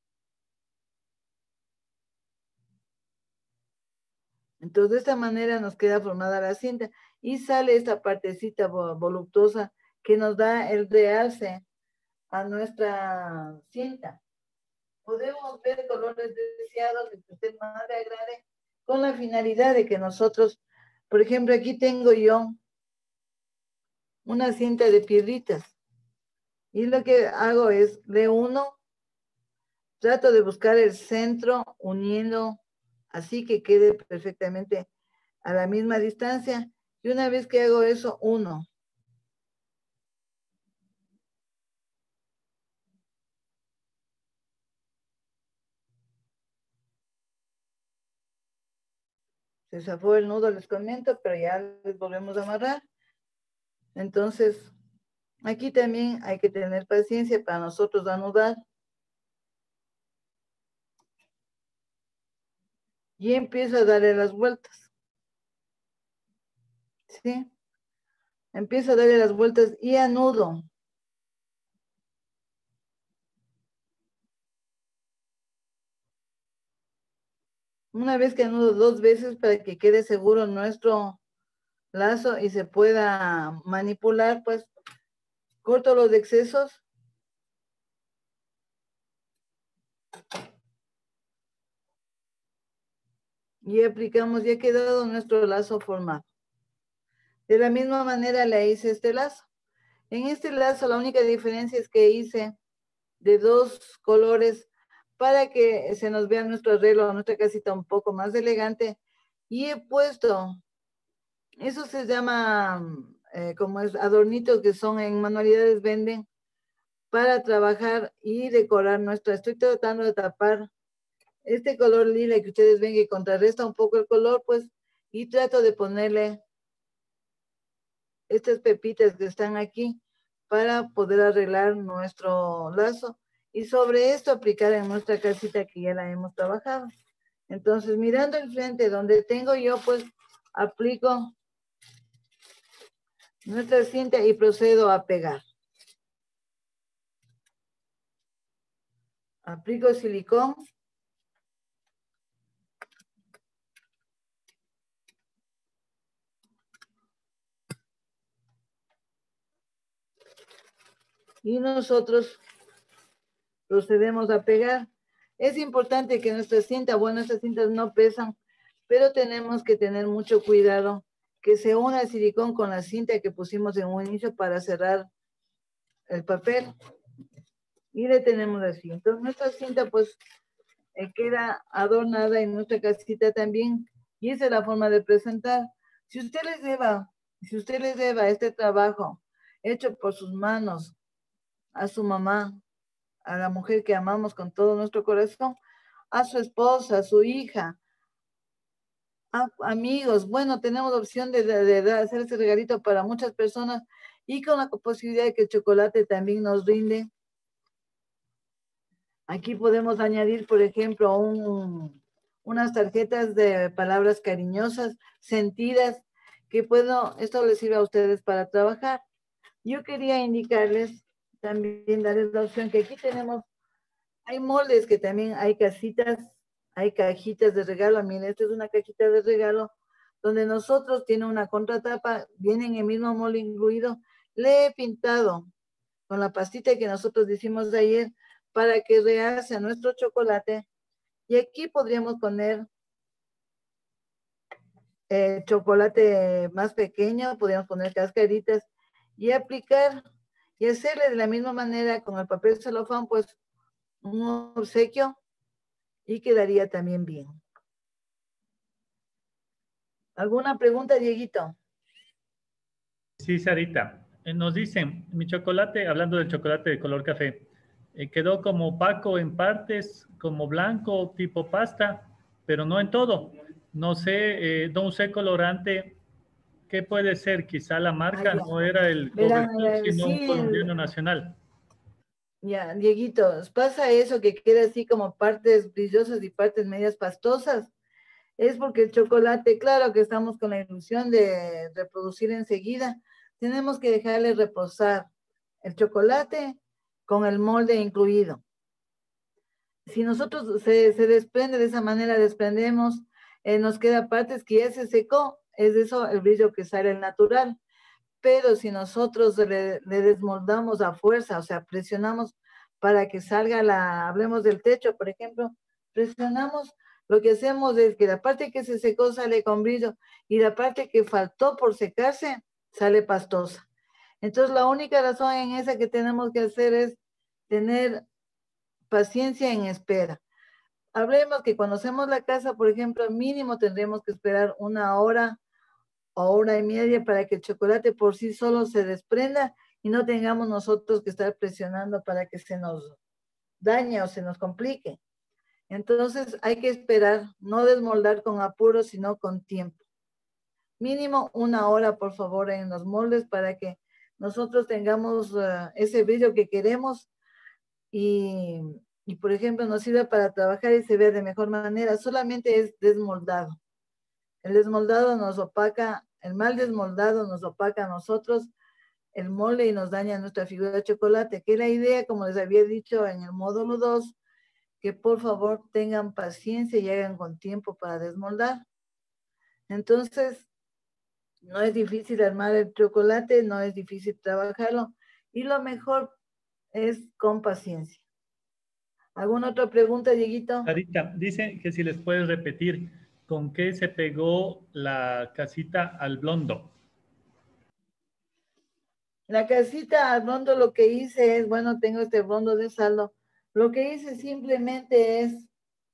Entonces, de esta manera nos queda formada la cinta y sale esta partecita voluptuosa que nos da el realce a nuestra cinta. Podemos ver colores deseados que usted más le agrade con la finalidad de que nosotros, por ejemplo, aquí tengo yo una cinta de piedritas y lo que hago es le uno, trato de buscar el centro uniendo así que quede perfectamente a la misma distancia y una vez que hago eso, uno. Se zafó el nudo, les comento, pero ya les volvemos a amarrar. Entonces, aquí también hay que tener paciencia para nosotros anudar. Y empiezo a darle las vueltas. ¿Sí? Empiezo a darle las vueltas y anudo. Una vez que anudo 2 veces para que quede seguro nuestro lazo y se pueda manipular, pues corto los excesos. Y aplicamos, ya ha quedado nuestro lazo formado. De la misma manera le hice este lazo. En este lazo la única diferencia es que hice de 2 colores para que se nos vea nuestro arreglo, nuestra casita un poco más elegante. Y he puesto, eso se llama, como es, adornitos que son en manualidades venden para trabajar y decorar nuestra. Estoy tratando de tapar este color lila que ustedes ven que contrarresta un poco el color, pues, y trato de ponerle estas pepitas que están aquí para poder arreglar nuestro lazo y sobre esto aplicar en nuestra casita que ya la hemos trabajado. Entonces, mirando el frente donde tengo yo, pues, aplico nuestra cinta y procedo a pegar. Aplico silicón. Y nosotros procedemos a pegar. Es importante que nuestra cinta, bueno, estas cintas no pesan, pero tenemos que tener mucho cuidado que se una el silicón con la cinta que pusimos en un inicio para cerrar el papel. Y le tenemos así. Entonces nuestra cinta pues queda adornada en nuestra casita también. Y esa es la forma de presentar. Si usted les lleva este trabajo hecho por sus manos a su mamá, a la mujer que amamos con todo nuestro corazón, a su esposa, a su hija, a amigos. Bueno, tenemos la opción de hacer ese regalito para muchas personas y con la posibilidad de que el chocolate también nos rinde. Aquí podemos añadir, por ejemplo, unas tarjetas de palabras cariñosas, sentidas, que esto les sirve a ustedes para trabajar. Yo quería indicarles, también darles la opción que aquí tenemos. Hay moldes que también hay casitas, hay cajitas de regalo. Miren, esta es una cajita de regalo donde nosotros tiene una contratapa, viene en el mismo molde incluido. Le he pintado con la pastita que nosotros hicimos de ayer para que realce nuestro chocolate. Y aquí podríamos poner chocolate más pequeño, podríamos poner cascaritas y aplicar y hacerle de la misma manera con el papel celofán, pues un obsequio y quedaría también bien. ¿Alguna pregunta, Dieguito? Sí, Sarita. Nos dicen, mi chocolate, hablando del chocolate de color café, quedó como opaco en partes, como blanco, tipo pasta, pero no en todo. No sé, no usé colorante. ¿Qué puede ser? Quizá la marca no era el Verán, Covertur, sino un sí, colombiano nacional. Ya, Dieguito, pasa eso que queda así como partes brillosas y partes medias pastosas. Es porque el chocolate, claro que estamos con la ilusión de reproducir enseguida, tenemos que dejarle reposar el chocolate con el molde incluido. Si nosotros se desprende de esa manera, desprendemos, nos queda partes que ya se secó, es eso el brillo que sale el natural. Pero si nosotros le desmoldamos a fuerza, o sea, presionamos para que salga hablemos del techo, por ejemplo, presionamos, lo que hacemos es que la parte que se secó sale con brillo y la parte que faltó por secarse sale pastosa. Entonces, la única razón en esa que tenemos que hacer es tener paciencia en espera. Hablemos que cuando hacemos la casa, por ejemplo, mínimo tendremos que esperar 1 hora o 1 hora y media para que el chocolate por sí solo se desprenda y no tengamos nosotros que estar presionando para que se nos dañe o se nos complique. Entonces hay que esperar, no desmoldar con apuro, sino con tiempo. Mínimo 1 hora, por favor, en los moldes para que nosotros tengamos ese brillo que queremos y, por ejemplo, nos sirva para trabajar y se vea de mejor manera. Solamente es desmoldado. El desmoldado nos opaca, el mal desmoldado nos opaca a nosotros el molde y nos daña nuestra figura de chocolate, que es la idea, como les había dicho en el módulo 2, que por favor tengan paciencia y hagan con tiempo para desmoldar. Entonces, no es difícil armar el chocolate, no es difícil trabajarlo, y lo mejor es con paciencia. ¿Alguna otra pregunta, Dieguito? Sarita, dice que si les puedes repetir con qué se pegó la casita al blondo. La casita al blondo lo que hice es, bueno, tengo este blondo de saldo. Lo que hice simplemente es,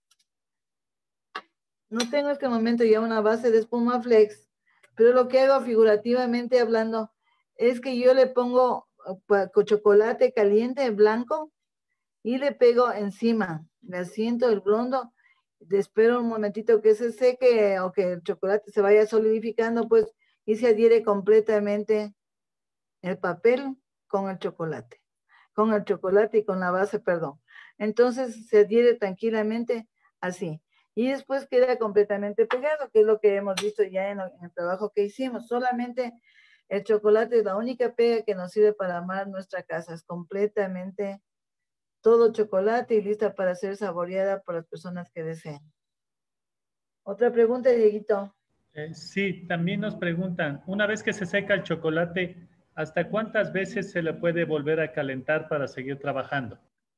no tengo en este momento ya una base de espuma flex, pero lo que hago figurativamente hablando es que yo le pongo chocolate caliente blanco y le pego encima, le asiento el blondo, espero un momentito que se seque o que el chocolate se vaya solidificando, pues, y se adhiere completamente el papel con el chocolate y con la base, perdón. Entonces se adhiere tranquilamente así. Y después queda completamente pegado, que es lo que hemos visto ya en el trabajo que hicimos. Solamente el chocolate es la única pega que nos sirve para armar nuestra casa. Es completamente todo chocolate y lista para ser saboreada por las personas que deseen. Otra pregunta, Dieguito. Sí, también nos preguntan, una vez que se seca el chocolate, ¿hasta cuántas veces se le puede volver a calentar para seguir trabajando?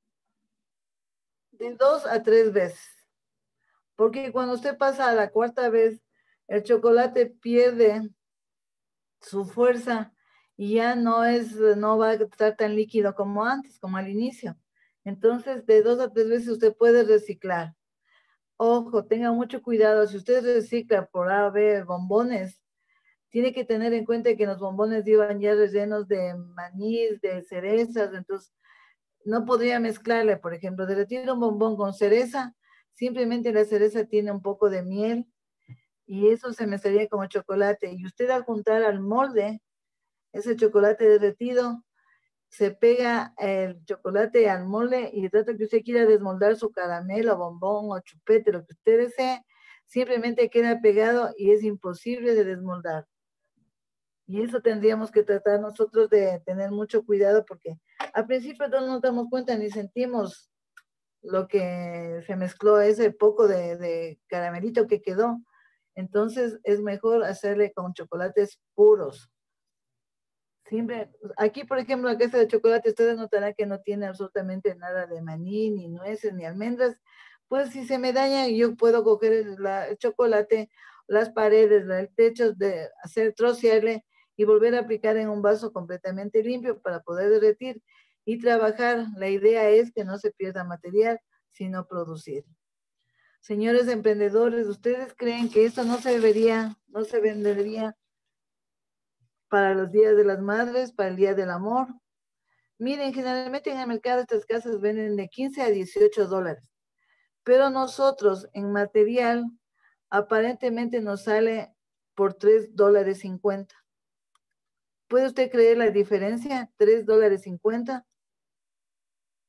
De 2 a 3 veces. Porque cuando usted pasa a la 4ª vez, el chocolate pierde su fuerza y ya no va a estar tan líquido como antes, como al inicio. Entonces, de 2 a 3 veces usted puede reciclar. Ojo, tenga mucho cuidado. Si usted recicla por haber bombones, tiene que tener en cuenta que los bombones iban ya rellenos de maní, de cerezas, entonces no podría mezclarle, por ejemplo, derretir un bombón con cereza, simplemente la cereza tiene un poco de miel y eso se mezclaría como chocolate. Y usted al juntar al molde ese chocolate derretido, se pega el chocolate al molde y de tanto que usted quiera desmoldar su caramelo, bombón o chupete, lo que usted desee, simplemente queda pegado y es imposible de desmoldar. Y eso tendríamos que tratar nosotros de tener mucho cuidado porque al principio no nos damos cuenta ni sentimos lo que se mezcló, ese poco de caramelito que quedó. Entonces es mejor hacerle con chocolates puros. Siempre, aquí por ejemplo la casa de chocolate ustedes notarán que no tiene absolutamente nada de maní, ni nueces, ni almendras. Pues si se me daña yo puedo coger el chocolate, las paredes, el techo, trocearle y volver a aplicar en un vaso completamente limpio para poder derretir y trabajar. La idea es que no se pierda material, sino producir. Señores emprendedores, ¿ustedes creen que esto no se vendería para los días de las madres, para el día del amor? Miren, generalmente en el mercado estas casas venden de 15 a 18 dólares, pero nosotros en material aparentemente nos sale por 3 dólares 50. ¿Puede usted creer la diferencia? 3 dólares 50.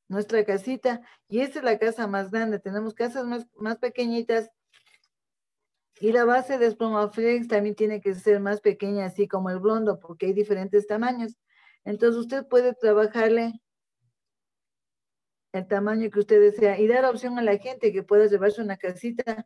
nuestra casita, y esta es la casa más grande. Tenemos casas más pequeñitas, y la base de Spromaflex también tiene que ser más pequeña, así como el blondo, porque hay diferentes tamaños. Entonces usted puede trabajarle el tamaño que usted desea y dar opción a la gente que pueda llevarse una casita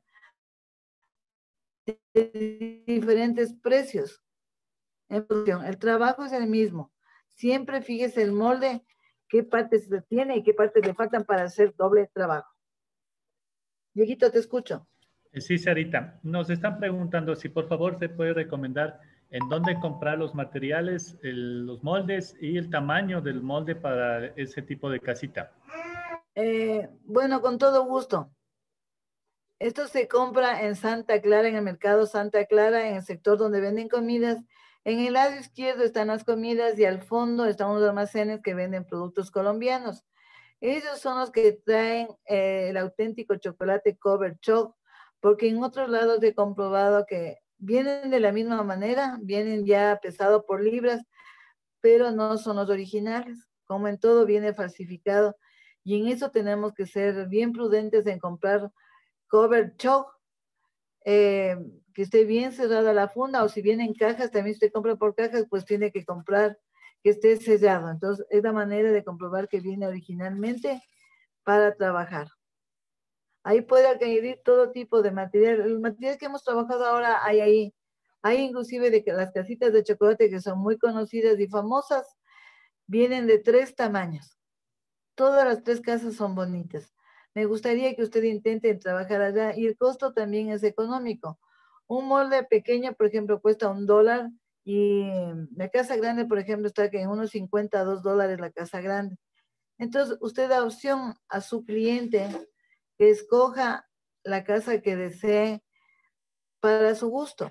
de diferentes precios. En función, el trabajo es el mismo. Siempre fíjese el molde, qué partes tiene y qué partes le faltan para hacer doble trabajo. Dieguito, te escucho. Sí, Sarita, nos están preguntando si por favor se puede recomendar en dónde comprar los materiales, los moldes y el tamaño del molde para ese tipo de casita. Bueno, con todo gusto. Esto se compra en Santa Clara, en el mercado Santa Clara, en el sector donde venden comidas. En el lado izquierdo están las comidas y al fondo están los almacenes que venden productos colombianos. Ellos son los que traen el auténtico chocolate Cover Choc, porque en otros lados he comprobado que vienen de la misma manera, vienen ya pesados por libras, pero no son los originales. Como en todo viene falsificado. Y en eso tenemos que ser bien prudentes en comprar Cover Choc, que esté bien cerrada la funda, o si viene en cajas, también si usted compra por cajas, pues tiene que comprar que esté sellado. Entonces, es la manera de comprobar que viene originalmente para trabajar. Ahí puede añadir todo tipo de material. El material que hemos trabajado ahora hay ahí. Hay inclusive de que las casitas de chocolate que son muy conocidas y famosas, vienen de 3 tamaños. Todas las 3 casas son bonitas. Me gustaría que usted intente trabajar allá y el costo también es económico. Un molde pequeño, por ejemplo, cuesta $1 y la casa grande, por ejemplo, está que en unos 50 a $2 la casa grande. Entonces, usted da opción a su cliente que escoja la casa que desee para su gusto.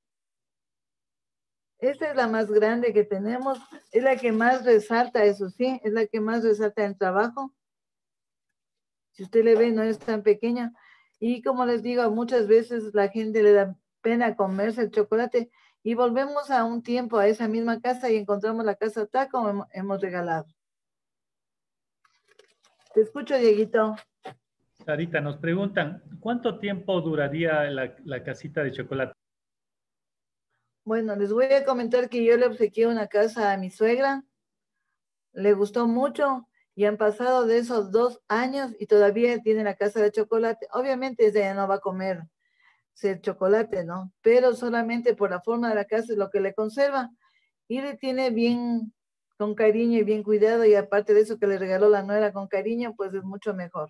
Esta es la más grande que tenemos, es la que más resalta, eso sí, es la que más resalta el trabajo. Si usted le ve, no es tan pequeña. Y como les digo, muchas veces la gente le da pena comerse el chocolate y volvemos a un tiempo a esa misma casa y encontramos la casa tal como hemos regalado. Te escucho, Dieguito. Sarita, nos preguntan, ¿cuánto tiempo duraría la casita de chocolate? Bueno, les voy a comentar que yo le obsequié una casa a mi suegra, le gustó mucho y han pasado de esos 2 años y todavía tiene la casa de chocolate. Obviamente ella no va a comer el chocolate, ¿no? Pero solamente por la forma de la casa es lo que le conserva y le tiene bien con cariño y bien cuidado, y aparte de eso que le regaló la nuera con cariño, pues es mucho mejor.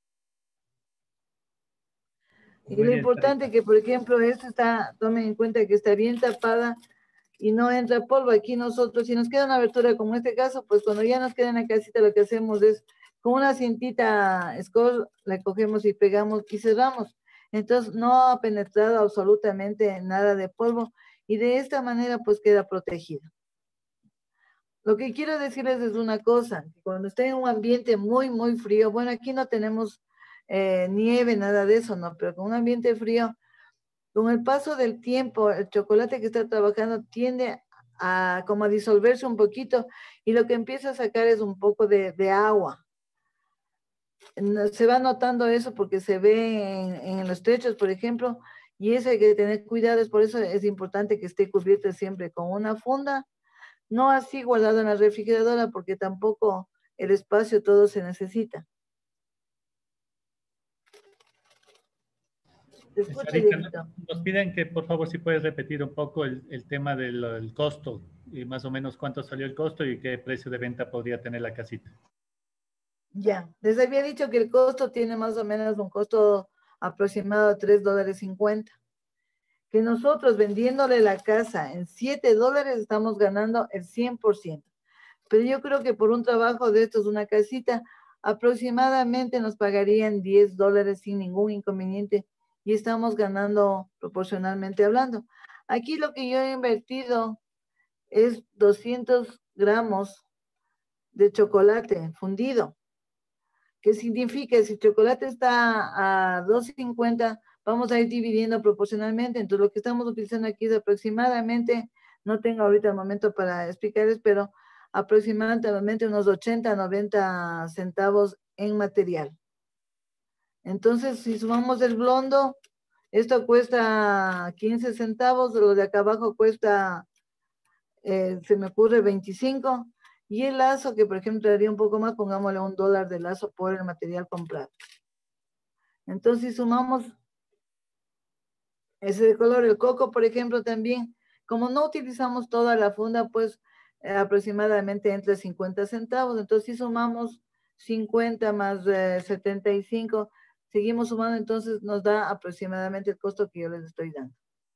Y Muy lo bien, importante Sarita. que, por ejemplo, esta está, tomen en cuenta que está bien tapada y no entra polvo. Aquí nosotros, si nos queda una abertura como este caso, pues cuando ya nos queda en la casita, lo que hacemos es con una cintita Scotch, la cogemos y pegamos y cerramos. Entonces no ha penetrado absolutamente nada de polvo y de esta manera pues queda protegida. Lo que quiero decirles es una cosa, que cuando está en un ambiente muy, muy frío, bueno, aquí no tenemos nieve, nada de eso, ¿no? Pero con un ambiente frío, con el paso del tiempo, el chocolate que está trabajando tiende a como a disolverse un poquito y lo que empieza a sacar es un poco de agua. Se va notando eso porque se ve en los techos, por ejemplo, y eso hay que tener cuidado, es por eso es importante que esté cubierto siempre con una funda, no así guardado en la refrigeradora porque tampoco el espacio todo se necesita. Te escucho, Sarita, Dieguito. nos piden que por favor si puedes repetir un poco el tema del costo y más o menos cuánto salió el costo y qué precio de venta podría tener la casita. Ya, les había dicho que el costo tiene más o menos un costo aproximado de $3.50. Que nosotros vendiéndole la casa en $7 estamos ganando el 100%. Pero yo creo que por un trabajo de estos, una casita, aproximadamente nos pagarían $10 sin ningún inconveniente y estamos ganando proporcionalmente hablando. Aquí lo que yo he invertido es 200 gramos de chocolate fundido. ¿Qué significa? Si el chocolate está a 2.50, vamos a ir dividiendo proporcionalmente. Entonces, lo que estamos utilizando aquí es aproximadamente, no tengo ahorita el momento para explicarles, pero aproximadamente unos 80, 90 centavos en material. Entonces, si sumamos el blondo, esto cuesta 15 centavos, lo de acá abajo cuesta, se me ocurre 25, y el lazo, que por ejemplo daría un poco más, pongámosle $1 de lazo por el material comprado. Entonces, si sumamos ese de color, el coco, por ejemplo, también, como no utilizamos toda la funda, pues aproximadamente entre 50 centavos. Entonces, si sumamos 50 más 75, seguimos sumando, entonces nos da aproximadamente el costo que yo les estoy dando.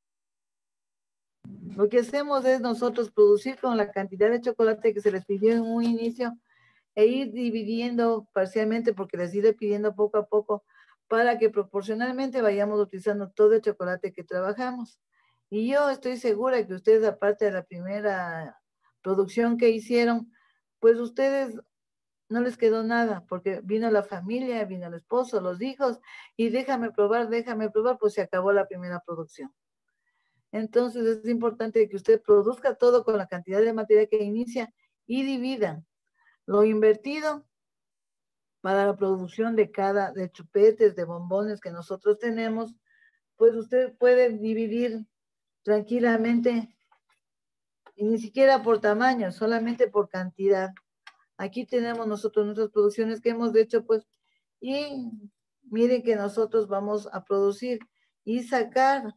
Lo que hacemos es nosotros producir con la cantidad de chocolate que se les pidió en un inicio e ir dividiendo parcialmente, porque les iré pidiendo poco a poco, para que proporcionalmente vayamos utilizando todo el chocolate que trabajamos. Y yo estoy segura que ustedes, aparte de la primera producción que hicieron, pues ustedes no les quedó nada, porque vino la familia, vino el esposo, los hijos, y déjame probar, pues se acabó la primera producción. Entonces es importante que usted produzca todo con la cantidad de material que inicia y divida lo invertido para la producción de chupetes, de bombones que nosotros tenemos, pues usted puede dividir tranquilamente, y ni siquiera por tamaño, solamente por cantidad. Aquí tenemos nosotros nuestras producciones que hemos hecho, pues, y miren que nosotros vamos a producir y sacar,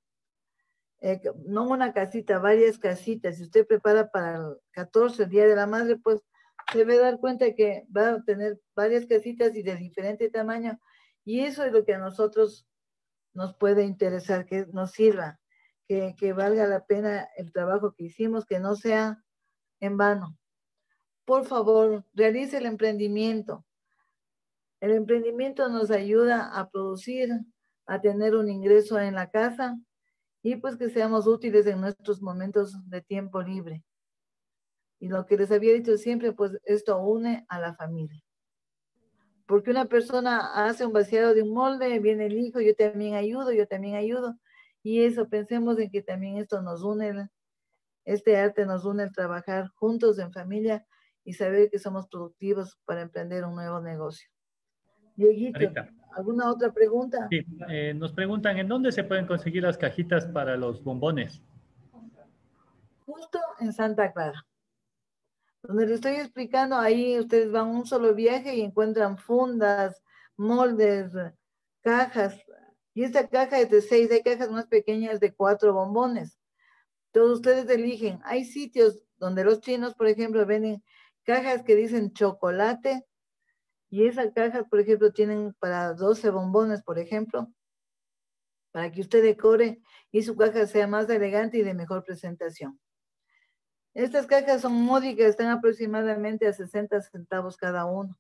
no una casita, varias casitas. Si usted prepara para el 14, el Día de la Madre, pues se va a dar cuenta que va a tener varias casitas y de diferente tamaño. Y eso es lo que a nosotros nos puede interesar, que nos sirva, que valga la pena el trabajo que hicimos, que no sea en vano. Por favor, realice el emprendimiento. El emprendimiento nos ayuda a producir, a tener un ingreso en la casa y pues que seamos útiles en nuestros momentos de tiempo libre. Y lo que les había dicho siempre, pues esto une a la familia. Porque una persona hace un vaciado de un molde, viene el hijo, yo también ayudo. Y eso, pensemos en que también esto nos une, este arte nos une el trabajar juntos en familia y saber que somos productivos para emprender un nuevo negocio. Dieguito, ¿alguna otra pregunta? Sí, nos preguntan, ¿en dónde se pueden conseguir las cajitas para los bombones? Justo en Santa Clara. Donde les estoy explicando, ahí ustedes van un solo viaje y encuentran fundas, moldes, cajas. Y esta caja es de 6, hay cajas más pequeñas de 4 bombones. Todos ustedes eligen. Hay sitios donde los chinos, por ejemplo, venden cajas que dicen chocolate. Y esas cajas, por ejemplo, tienen para 12 bombones, por ejemplo, para que usted decore y su caja sea más elegante y de mejor presentación. Estas cajas son módicas, están aproximadamente a 60 centavos cada uno.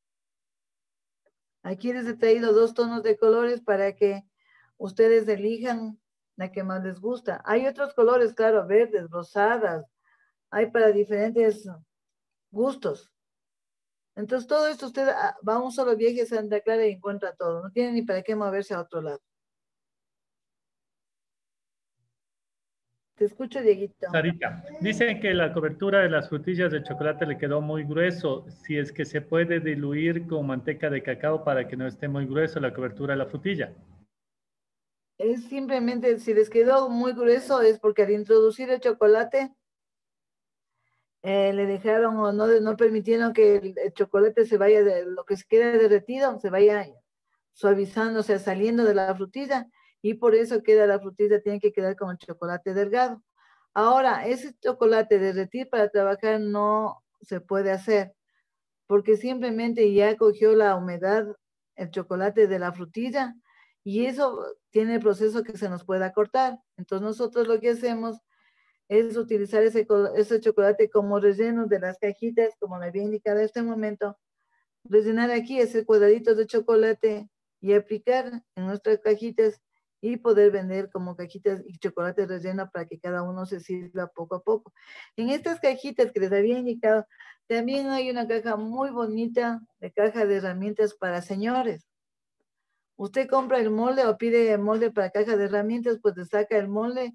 Aquí les he traído 2 tonos de colores para que ustedes elijan la que más les gusta. Hay otros colores, claro, verdes, rosadas, hay para diferentes gustos. Entonces todo esto usted va a un solo viaje a Santa Clara y encuentra todo. No tiene ni para qué moverse a otro lado. Te escucho, Dieguito. Sarita, dicen que la cobertura de las frutillas de chocolate le quedó muy grueso. Si es que se puede diluir con manteca de cacao para que no esté muy grueso la cobertura de la frutilla. Es simplemente, si les quedó muy grueso, es porque al introducir el chocolate, le dejaron o no permitieron que el chocolate se vaya, lo que se queda derretido, se vaya suavizando, o sea, saliendo de la frutilla, y por eso queda la frutilla, tiene que quedar con el chocolate delgado. Ahora, ese chocolate derretir para trabajar no se puede hacer, porque simplemente ya cogió la humedad, el chocolate de la frutilla, y eso tiene el proceso que se nos pueda cortar. Entonces nosotros lo que hacemos es utilizar ese chocolate como relleno de las cajitas, como me había indicado en este momento, rellenar aquí ese cuadradito de chocolate y aplicar en nuestras cajitas y poder vender como cajitas y chocolate relleno para que cada uno se sirva poco a poco. En estas cajitas que les había indicado, también hay una caja muy bonita de caja de herramientas para señores. Usted compra el molde o pide el molde para caja de herramientas, pues le saca el molde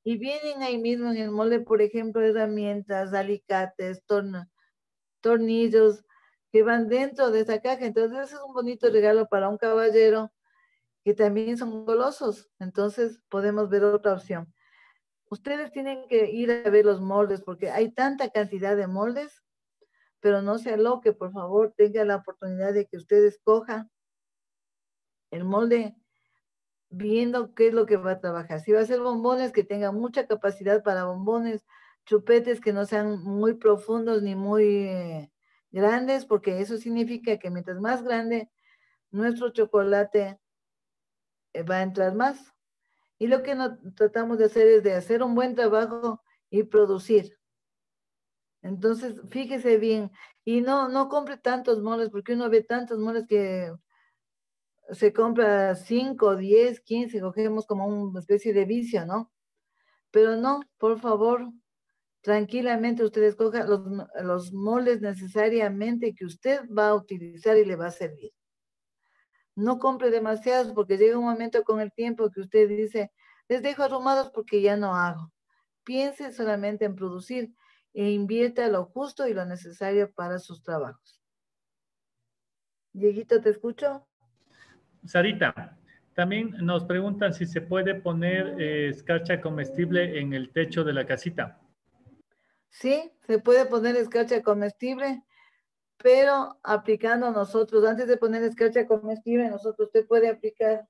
Y vienen ahí mismo en el molde, por ejemplo, herramientas, alicates, tornillos que van dentro de esa caja. Entonces, ese es un bonito regalo para un caballero que también son golosos. Entonces, podemos ver otra opción. Ustedes tienen que ir a ver los moldes porque hay tanta cantidad de moldes, pero no se aloque, por favor, tenga la oportunidad de que usted escoja el molde viendo qué es lo que va a trabajar. Si va a ser bombones, que tenga mucha capacidad para bombones, chupetes que no sean muy profundos ni muy grandes, porque eso significa que mientras más grande, nuestro chocolate va a entrar más. Y lo que tratamos de hacer es de hacer un buen trabajo y producir. Entonces, fíjese bien y no compre tantos moles, porque uno ve tantos moles que se compra 5, 10, 15, cogemos como una especie de vicio, ¿no? Pero no, por favor, tranquilamente usted escoja los moles necesariamente que usted va a utilizar y le va a servir. No compre demasiados porque llega un momento con el tiempo que usted dice, les dejo arrumados porque ya no hago. Piense solamente en producir e invierta lo justo y lo necesario para sus trabajos. Dieguito, ¿te escucho? Sarita, también nos preguntan si se puede poner escarcha comestible en el techo de la casita. Sí, se puede poner escarcha comestible, pero aplicando nosotros, antes de poner escarcha comestible, usted puede aplicar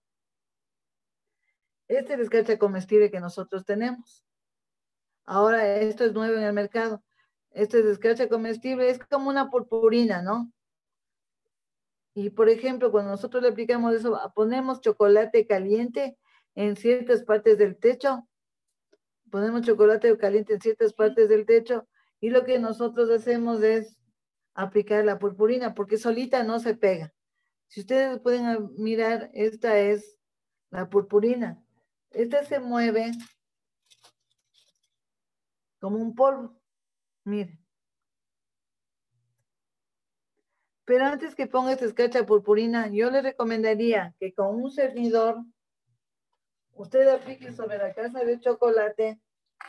este escarcha comestible que nosotros tenemos. Ahora, esto es nuevo en el mercado. Este escarcha comestible es como una purpurina, ¿no? Y, por ejemplo, cuando nosotros le aplicamos eso, ponemos chocolate caliente en ciertas partes del techo, ponemos chocolate caliente en ciertas partes del techo, y lo que nosotros hacemos es aplicar la purpurina, porque solita no se pega. Si ustedes pueden mirar, esta es la purpurina. Esta se mueve como un polvo. Miren. Pero antes que ponga esta escarcha purpurina, yo le recomendaría que con un cernidor usted aplique sobre la casa de chocolate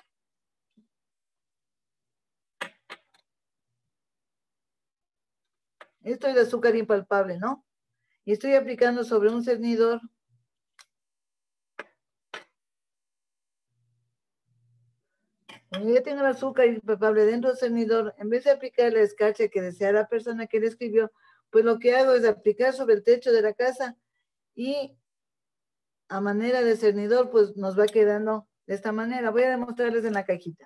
esto es de azúcar impalpable, ¿no? Y estoy aplicando sobre un cernidor. Cuando ya tengo el azúcar impalpable dentro del cernidor, en vez de aplicar la escarcha que desea la persona que le escribió, pues lo que hago es aplicar sobre el techo de la casa y a manera de cernidor, pues nos va quedando de esta manera. Voy a demostrarles en la cajita.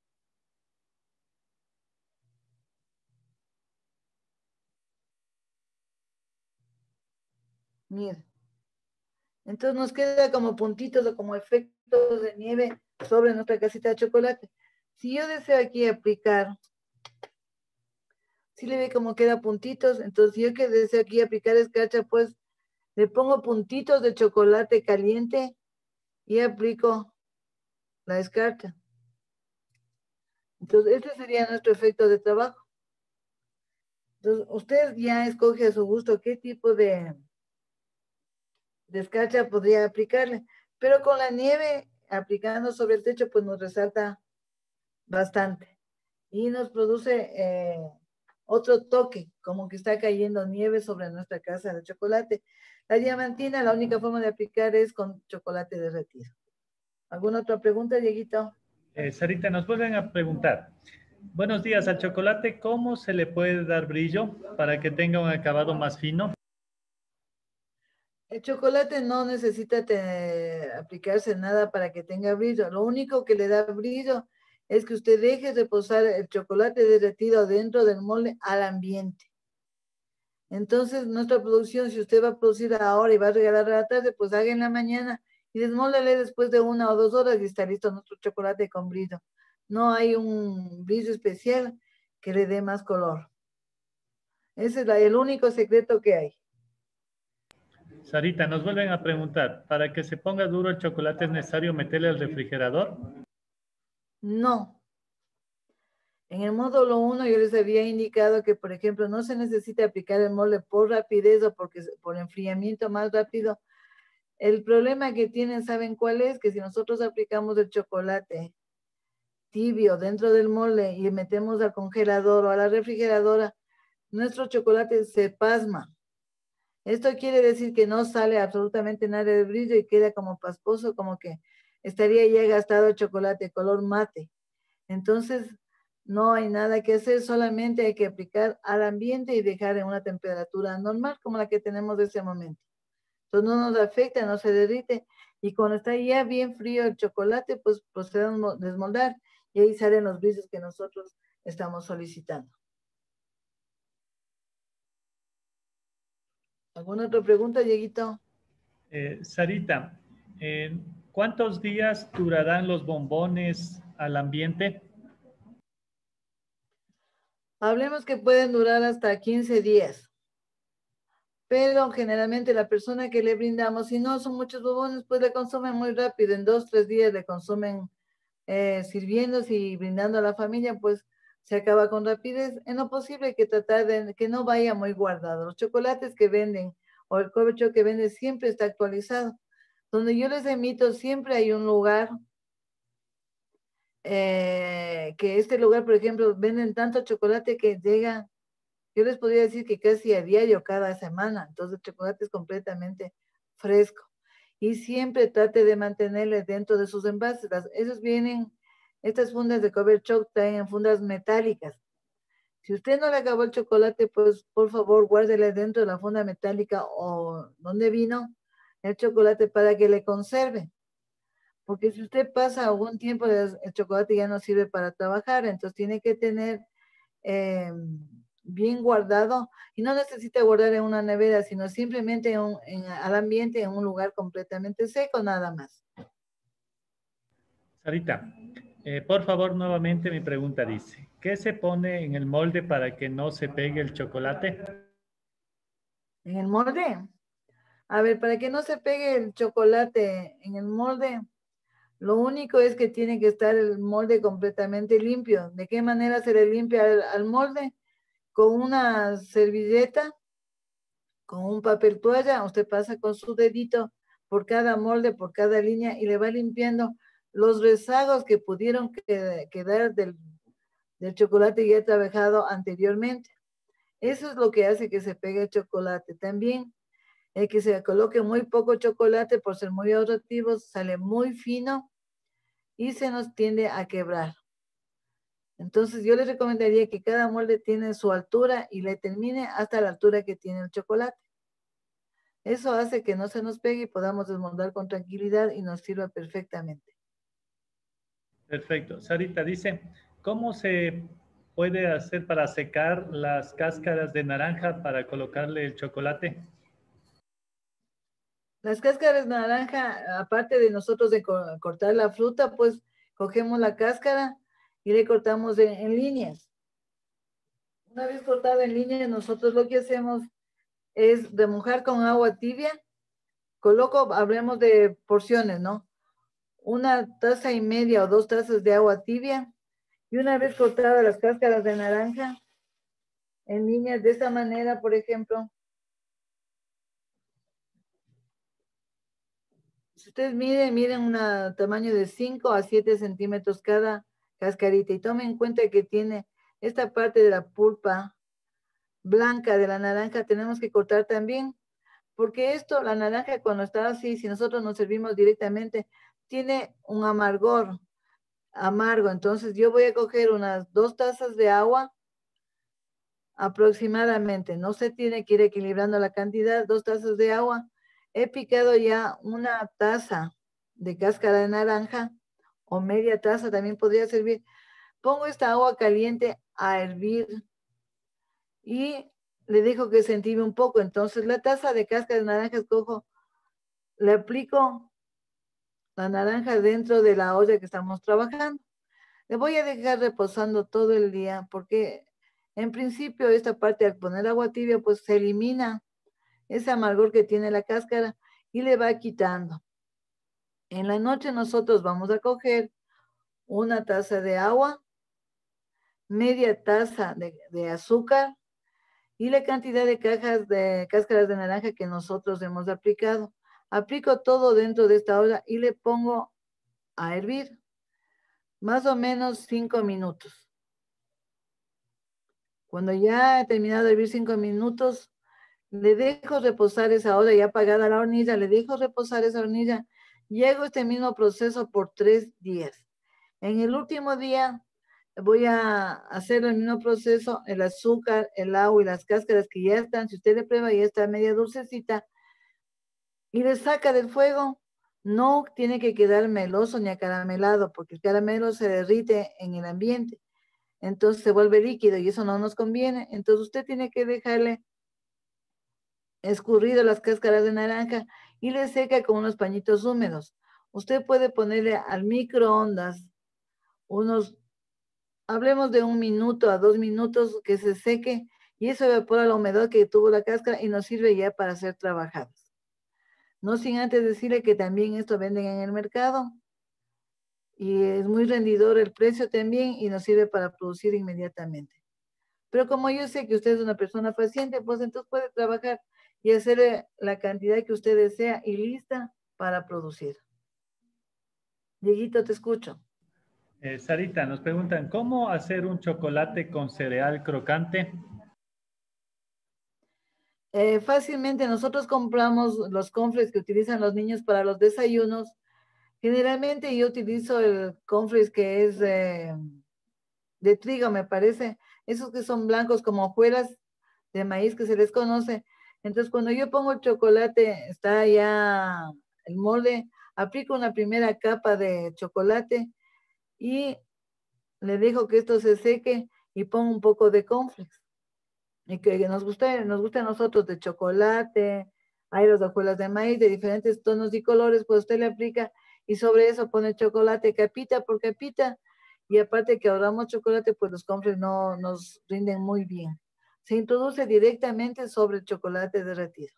Miren. Entonces nos queda como puntitos o como efectos de nieve sobre nuestra casita de chocolate. Si yo deseo aquí aplicar, si le ve como queda puntitos, entonces yo que deseo aquí aplicar escarcha, pues le pongo puntitos de chocolate caliente y aplico la escarcha. Entonces este sería nuestro efecto de trabajo. Entonces usted ya escoge a su gusto qué tipo de escarcha podría aplicarle, pero con la nieve aplicando sobre el techo, pues nos resalta bastante y nos produce otro toque, como que está cayendo nieve sobre nuestra casa de chocolate. La diamantina, la única forma de aplicar es con chocolate derretido. ¿Alguna otra pregunta, Dieguito? Sarita, nos vuelven a preguntar. Buenos días, al chocolate, ¿cómo se le puede dar brillo para que tenga un acabado más fino? El chocolate no necesita aplicarse nada para que tenga brillo. Lo único que le da brillo es que usted deje reposar el chocolate derretido dentro del molde al ambiente. Entonces, nuestra producción, si usted va a producir ahora y va a regalar a la tarde, pues haga en la mañana y desmóldale después de 1 o 2 horas y está listo nuestro chocolate con brillo. No hay un brillo especial que le dé más color. Ese es el único secreto que hay. Sarita, nos vuelven a preguntar, ¿para que se ponga duro el chocolate es necesario meterle al refrigerador? No. En el módulo 1 yo les había indicado que, por ejemplo, no se necesita aplicar el molde por rapidez o por enfriamiento más rápido. El problema que tienen, ¿saben cuál es? Que si nosotros aplicamos el chocolate tibio dentro del molde y metemos al congelador o a la refrigeradora, nuestro chocolate se pasma. Esto quiere decir que no sale absolutamente nada de brillo y queda como pasposo, como que estaría ya gastado el chocolate color mate. Entonces, no hay nada que hacer, solamente hay que aplicar al ambiente y dejar en una temperatura normal como la que tenemos en ese momento. Entonces no nos afecta, no se derrite. Y cuando está ya bien frío el chocolate, pues procedemos a desmoldar y ahí salen los brillos que nosotros estamos solicitando. ¿Alguna otra pregunta, Dieguito? Sarita, ¿cuántos días durarán los bombones al ambiente? Hablemos que pueden durar hasta 15 días. Pero generalmente la persona que le brindamos, si no son muchos bombones, pues le consumen muy rápido. En 2, 3 días le consumen sirviéndose y brindando a la familia, pues se acaba con rapidez. En lo posible hay que tratar de que no vaya muy guardado. Los chocolates que venden o el cover chocolate que venden siempre está actualizado. Donde yo les emito siempre hay un lugar, que este lugar, por ejemplo, venden tanto chocolate que llega, yo les podría decir que casi a diario, cada semana. Entonces el chocolate es completamente fresco. Y siempre trate de mantenerle dentro de sus envases. Esos vienen, estas fundas de cover choc traen en fundas metálicas. Si usted no le acabó el chocolate, pues por favor guárdele dentro de la funda metálica o donde vino el chocolate para que le conserve. Porque si usted pasa algún tiempo, el chocolate ya no sirve para trabajar, entonces tiene que tener bien guardado y no necesita guardar en una nevera, sino simplemente al ambiente en un lugar completamente seco, nada más. Sarita, por favor, nuevamente mi pregunta dice, ¿qué se pone en el molde para que no se pegue el chocolate? En el molde, a ver, para que no se pegue el chocolate en el molde, lo único es que tiene que estar el molde completamente limpio. ¿De qué manera se le limpia al molde? Con una servilleta, con un papel toalla, usted pasa con su dedito por cada molde, por cada línea y le va limpiando los rezagos que pudieron quedar del chocolate ya trabajado anteriormente. Eso es lo que hace que se pegue el chocolate. También el que se coloque muy poco chocolate por ser muy ahorrativo, sale muy fino y se nos tiende a quebrar. Entonces yo les recomendaría que cada molde tiene su altura y le termine hasta la altura que tiene el chocolate. Eso hace que no se nos pegue y podamos desmoldar con tranquilidad y nos sirva perfectamente. Perfecto. Sarita dice, ¿cómo se puede hacer para secar las cáscaras de naranja para colocarle el chocolate? Las cáscaras de naranja, aparte de nosotros de cortar la fruta, pues cogemos la cáscara y le cortamos en líneas. Una vez cortada en líneas, nosotros lo que hacemos es remojar con agua tibia. Hablemos de porciones, ¿no? 1,5 tazas o 2 tazas de agua tibia. Y una vez cortadas las cáscaras de naranja en líneas de esta manera, por ejemplo, si ustedes miren un tamaño de 5 a 7 centímetros cada cascarita y tomen en cuenta que tiene esta parte de la pulpa blanca de la naranja, tenemos que cortar también, porque la naranja cuando está así, si nosotros nos servimos directamente, tiene un amargor amargo. Entonces yo voy a coger unas 2 tazas de agua aproximadamente, no se tiene que ir equilibrando la cantidad, 2 tazas de agua. He picado ya 1 taza de cáscara de naranja o media taza, también podría servir. Pongo esta agua caliente a hervir y le dejo que se entibie un poco. Entonces la taza de cáscara de naranja escojo, le aplico la naranja dentro de la olla que estamos trabajando. Le voy a dejar reposando todo el día porque en principio esta parte al poner agua tibia pues se elimina ese amargor que tiene la cáscara y le va quitando. En la noche nosotros vamos a coger 1 taza de agua, media taza de azúcar y la cantidad de cajas de cáscaras de naranja que nosotros hemos aplicado. Aplico todo dentro de esta olla y le pongo a hervir más o menos 5 minutos. Cuando ya he terminado de hervir 5 minutos, le dejo reposar esa olla ya apagada la hornilla, le dejo reposar esa hornilla y hago este mismo proceso por 3 días. En el último día voy a hacer el mismo proceso, el azúcar, el agua y las cáscaras que ya están, si usted le prueba ya está media dulcecita, y le saca del fuego. No tiene que quedar meloso ni acaramelado, porque el caramelo se derrite en el ambiente. Entonces se vuelve líquido y eso no nos conviene. Entonces usted tiene que dejarle escurrido las cáscaras de naranja y le seca con unos pañitos húmedos. Usted puede ponerle al microondas unos, hablemos de 1 minuto a 2 minutos que se seque y eso evapora la humedad que tuvo la cáscara y nos sirve ya para ser trabajados. No sin antes decirle que también esto venden en el mercado y es muy rendidor el precio también y nos sirve para producir inmediatamente. Pero como yo sé que usted es una persona paciente, pues entonces puede trabajar y hacer la cantidad que usted desea y lista para producir. Dieguito, te escucho. Sarita, nos preguntan, ¿cómo hacer un chocolate con cereal crocante? Fácilmente nosotros compramos los cornflakes que utilizan los niños para los desayunos. Generalmente yo utilizo el cornflakes que es de trigo, me parece. Esos que son blancos como hojuelas de maíz que se les conoce. Entonces, cuando yo pongo el chocolate, está ya el molde, aplico una primera capa de chocolate y le dejo que esto se seque y pongo un poco de cornflakes. Y que nos gusta a nosotros de chocolate, hay las hojuelas de maíz de diferentes tonos y colores, pues usted le aplica y sobre eso pone chocolate capita por capita y aparte que ahorramos chocolate, pues los cornflakes no nos rinden muy bien. Se introduce directamente sobre el chocolate derretido.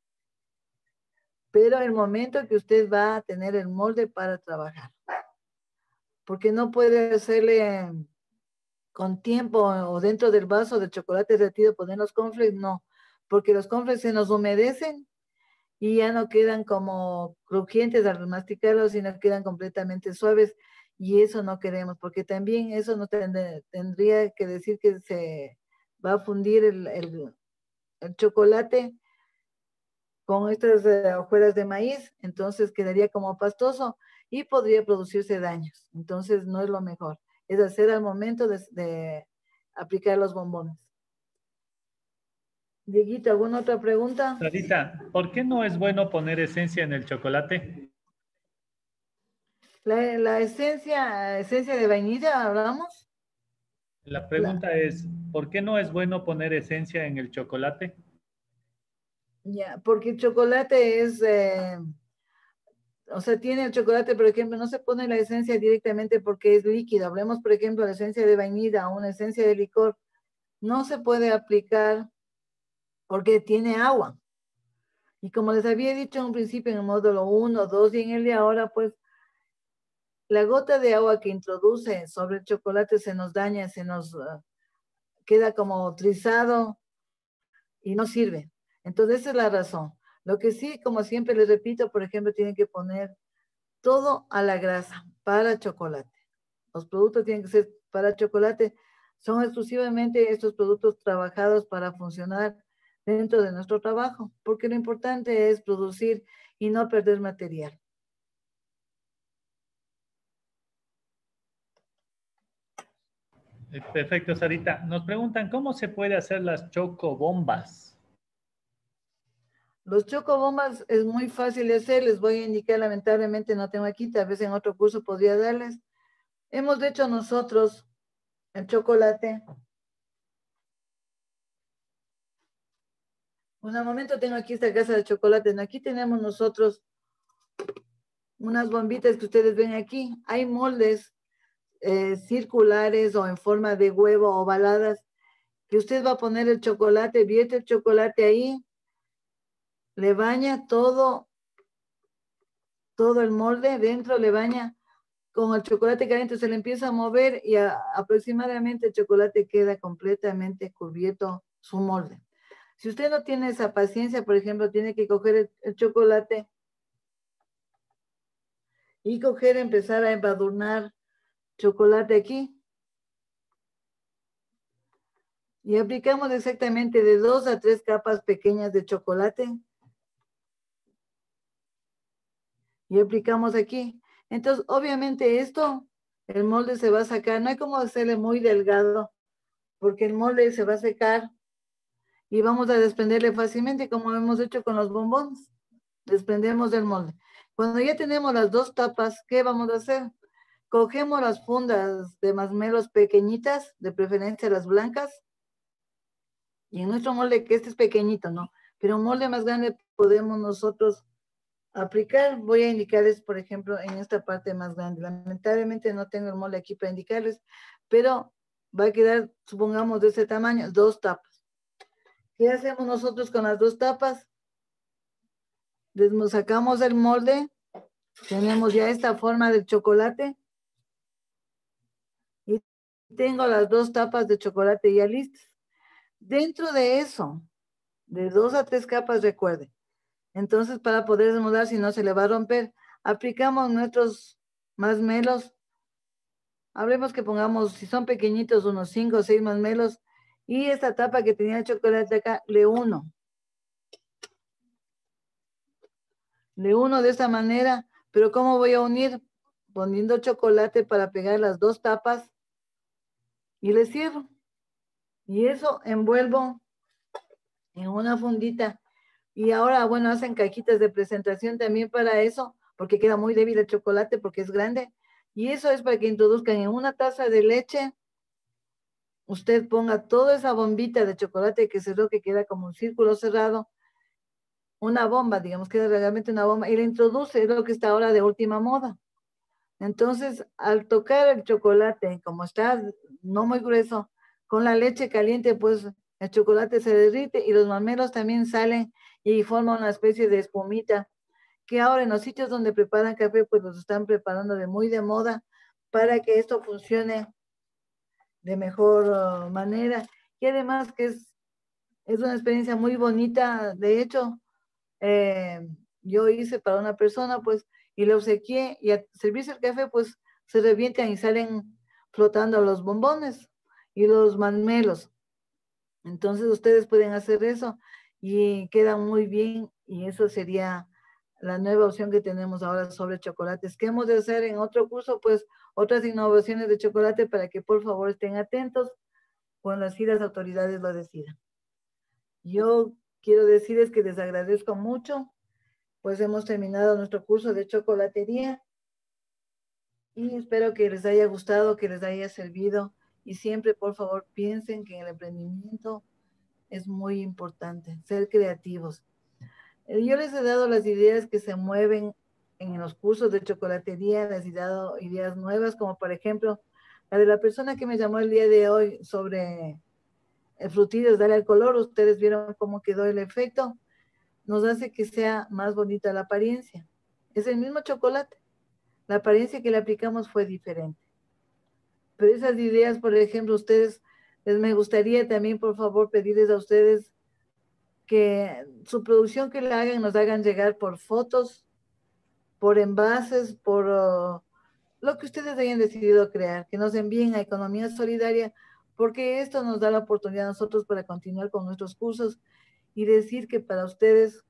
Pero el momento que usted va a tener el molde para trabajar. Porque no puede hacerle con tiempo o dentro del vaso de chocolate derretido poner los cornflakes, no. Porque los cornflakes se nos humedecen y ya no quedan como crujientes al masticarlos, sino quedan completamente suaves. Y eso no queremos, porque también eso no tendría que decir que se va a fundir el chocolate con estas hojuelas de maíz, entonces quedaría como pastoso y podría producirse daños. Entonces no es lo mejor, es hacer al momento de aplicar los bombones. Dieguito, ¿alguna otra pregunta? Sarita, ¿por qué no es bueno poner esencia en el chocolate? La esencia de vainilla, ¿hablamos? La pregunta es, ¿por qué no es bueno poner esencia en el chocolate? Ya, porque el chocolate es, o sea, tiene el chocolate, por ejemplo, no se pone la esencia directamente porque es líquido. Hablemos, por ejemplo, de la esencia de vainilla o una esencia de licor. No se puede aplicar porque tiene agua. Y como les había dicho en un principio en el módulo 1, 2 y en el de ahora, pues la gota de agua que introduce sobre el chocolate se nos daña, se nos queda como trizado y no sirve. Entonces esa es la razón. Lo que sí, como siempre les repito, por ejemplo, tienen que poner todo a la grasa para chocolate. Los productos tienen que ser para chocolate. Son exclusivamente estos productos trabajados para funcionar dentro de nuestro trabajo, porque lo importante es producir y no perder material. Perfecto, Sarita. Nos preguntan, ¿cómo se puede hacer las chocobombas? Los chocobombas es muy fácil de hacer, les voy a indicar, lamentablemente no tengo aquí, tal vez en otro curso podría darles. Hemos hecho nosotros el chocolate. Un momento tengo aquí esta casa de chocolate. Aquí tenemos nosotros unas bombitas que ustedes ven aquí. Hay moldes circulares o en forma de huevo ovaladas que usted va a poner el chocolate, vierte el chocolate ahí, le baña todo el molde, dentro le baña con el chocolate caliente, se le empieza a mover y aproximadamente el chocolate queda completamente cubierto su molde. Si usted no tiene esa paciencia, por ejemplo, tiene que coger el chocolate y coger, empezar a embadurnar chocolate aquí. Y aplicamos exactamente de 2 a 3 capas pequeñas de chocolate. Y aplicamos aquí. Entonces, obviamente esto, el molde se va a sacar. No hay como hacerle muy delgado, porque el molde se va a secar y vamos a desprenderle fácilmente, como hemos hecho con los bombones. Desprendemos del molde. Cuando ya tenemos las 2 tapas, ¿qué vamos a hacer? Cogemos las fundas de masmelos pequeñitas, de preferencia las blancas, y en nuestro molde, que este es pequeñito, ¿no? Pero un molde más grande podemos nosotros aplicar. Voy a indicarles, por ejemplo, en esta parte más grande. Lamentablemente no tengo el molde aquí para indicarles, pero va a quedar, supongamos, de ese tamaño, 2 tapas. ¿Qué hacemos nosotros con las 2 tapas? Sacamos el molde, tenemos ya esta forma del chocolate y tengo las 2 tapas de chocolate ya listas. Dentro de eso, de 2 a 3 capas, recuerden. Entonces, para poder desmoldar, si no se le va a romper, aplicamos nuestros masmelos. Hablemos que pongamos, si son pequeñitos, unos 5 o 6 masmelos. Y esta tapa que tenía el chocolate acá, le uno. Le uno de esta manera. Pero ¿cómo voy a unir? Poniendo chocolate para pegar las 2 tapas. Y le cierro. Y eso envuelvo en una fundita. Y ahora, bueno, hacen cajitas de presentación también para eso, porque queda muy débil el chocolate, porque es grande. Y eso es para que introduzcan en una taza de leche. Usted ponga toda esa bombita de chocolate que cerró, que queda como un círculo cerrado, una bomba, digamos, queda realmente una bomba, y le introduce, es lo que está ahora de última moda. Entonces, al tocar el chocolate, como está no muy grueso, con la leche caliente, pues el chocolate se derrite y los mamelos también salen y forman una especie de espumita, que ahora en los sitios donde preparan café, pues los están preparando de muy de moda para que esto funcione de mejor manera. Y además que es una experiencia muy bonita. De hecho, yo hice para una persona, pues, y le obsequié, y al servirse el café, pues, se revientan y salen flotando los bombones y los masmelos. Entonces, ustedes pueden hacer eso y quedan muy bien, y eso sería la nueva opción que tenemos ahora sobre chocolates. ¿Qué hemos de hacer en otro curso? Pues, otras innovaciones de chocolate para que por favor estén atentos cuando así las autoridades lo decidan. Yo quiero decirles que les agradezco mucho, pues hemos terminado nuestro curso de chocolatería y espero que les haya gustado, que les haya servido, y siempre por favor piensen que el emprendimiento es muy importante, ser creativos. Yo les he dado las ideas que se mueven en los cursos de chocolatería, les he dado ideas nuevas, como por ejemplo la de la persona que me llamó el día de hoy sobre frutillos, darle al color. Ustedes vieron cómo quedó el efecto. Nos hace que sea más bonita la apariencia. Es el mismo chocolate. La apariencia que le aplicamos fue diferente. Pero esas ideas, por ejemplo, ustedes, me gustaría también, por favor, pedirles a ustedes que su producción que la hagan, nos hagan llegar por fotos, por envases, por lo que ustedes hayan decidido crear, que nos envíen a Economía Solidaria, porque esto nos da la oportunidad a nosotros para continuar con nuestros cursos y decir que para ustedes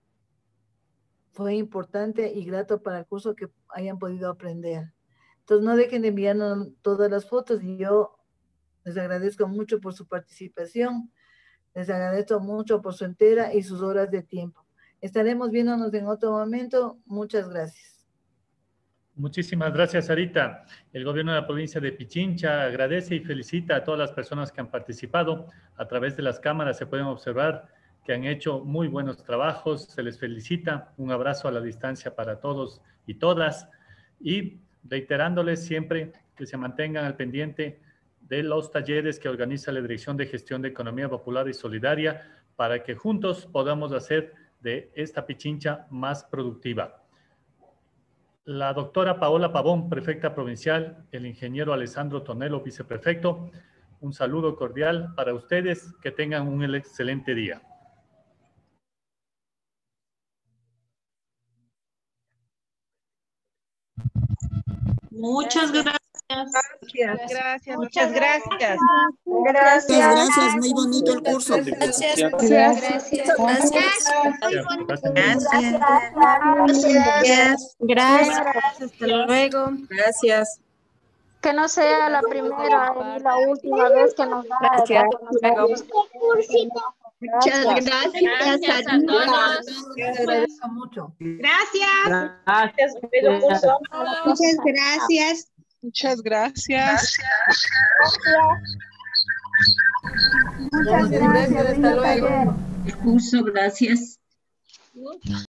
fue importante y grato para el curso que hayan podido aprender. Entonces no dejen de enviarnos todas las fotos, y yo les agradezco mucho por su participación, les agradezco mucho por su entera y sus horas de tiempo. Estaremos viéndonos en otro momento. Muchas gracias. Muchísimas gracias, Sarita. El gobierno de la provincia de Pichincha agradece y felicita a todas las personas que han participado. A través de las cámaras se pueden observar que han hecho muy buenos trabajos. Se les felicita. Un abrazo a la distancia para todos y todas. Y reiterándoles siempre que se mantengan al pendiente de los talleres que organiza la Dirección de Gestión de Economía Popular y Solidaria para que juntos podamos hacer de esta Pichincha más productiva. La doctora Paola Pavón, prefecta provincial, el ingeniero Alessandro Tonelo, viceprefecto. Un saludo cordial para ustedes, que tengan un excelente día. Muchas gracias. Gracias. Muchas gracias. Muchas gracias, muy bonito el curso. Gracias. Ya, pasen bien. Gracias. Hasta luego. Gracias. Que no sea la primera y la última vez que nos da. Gracias. Muchas Gracias a todos. Les agradezco mucho. Gracias. Muchas gracias. Muchas gracias. Gracias, hasta luego. Curso, gracias.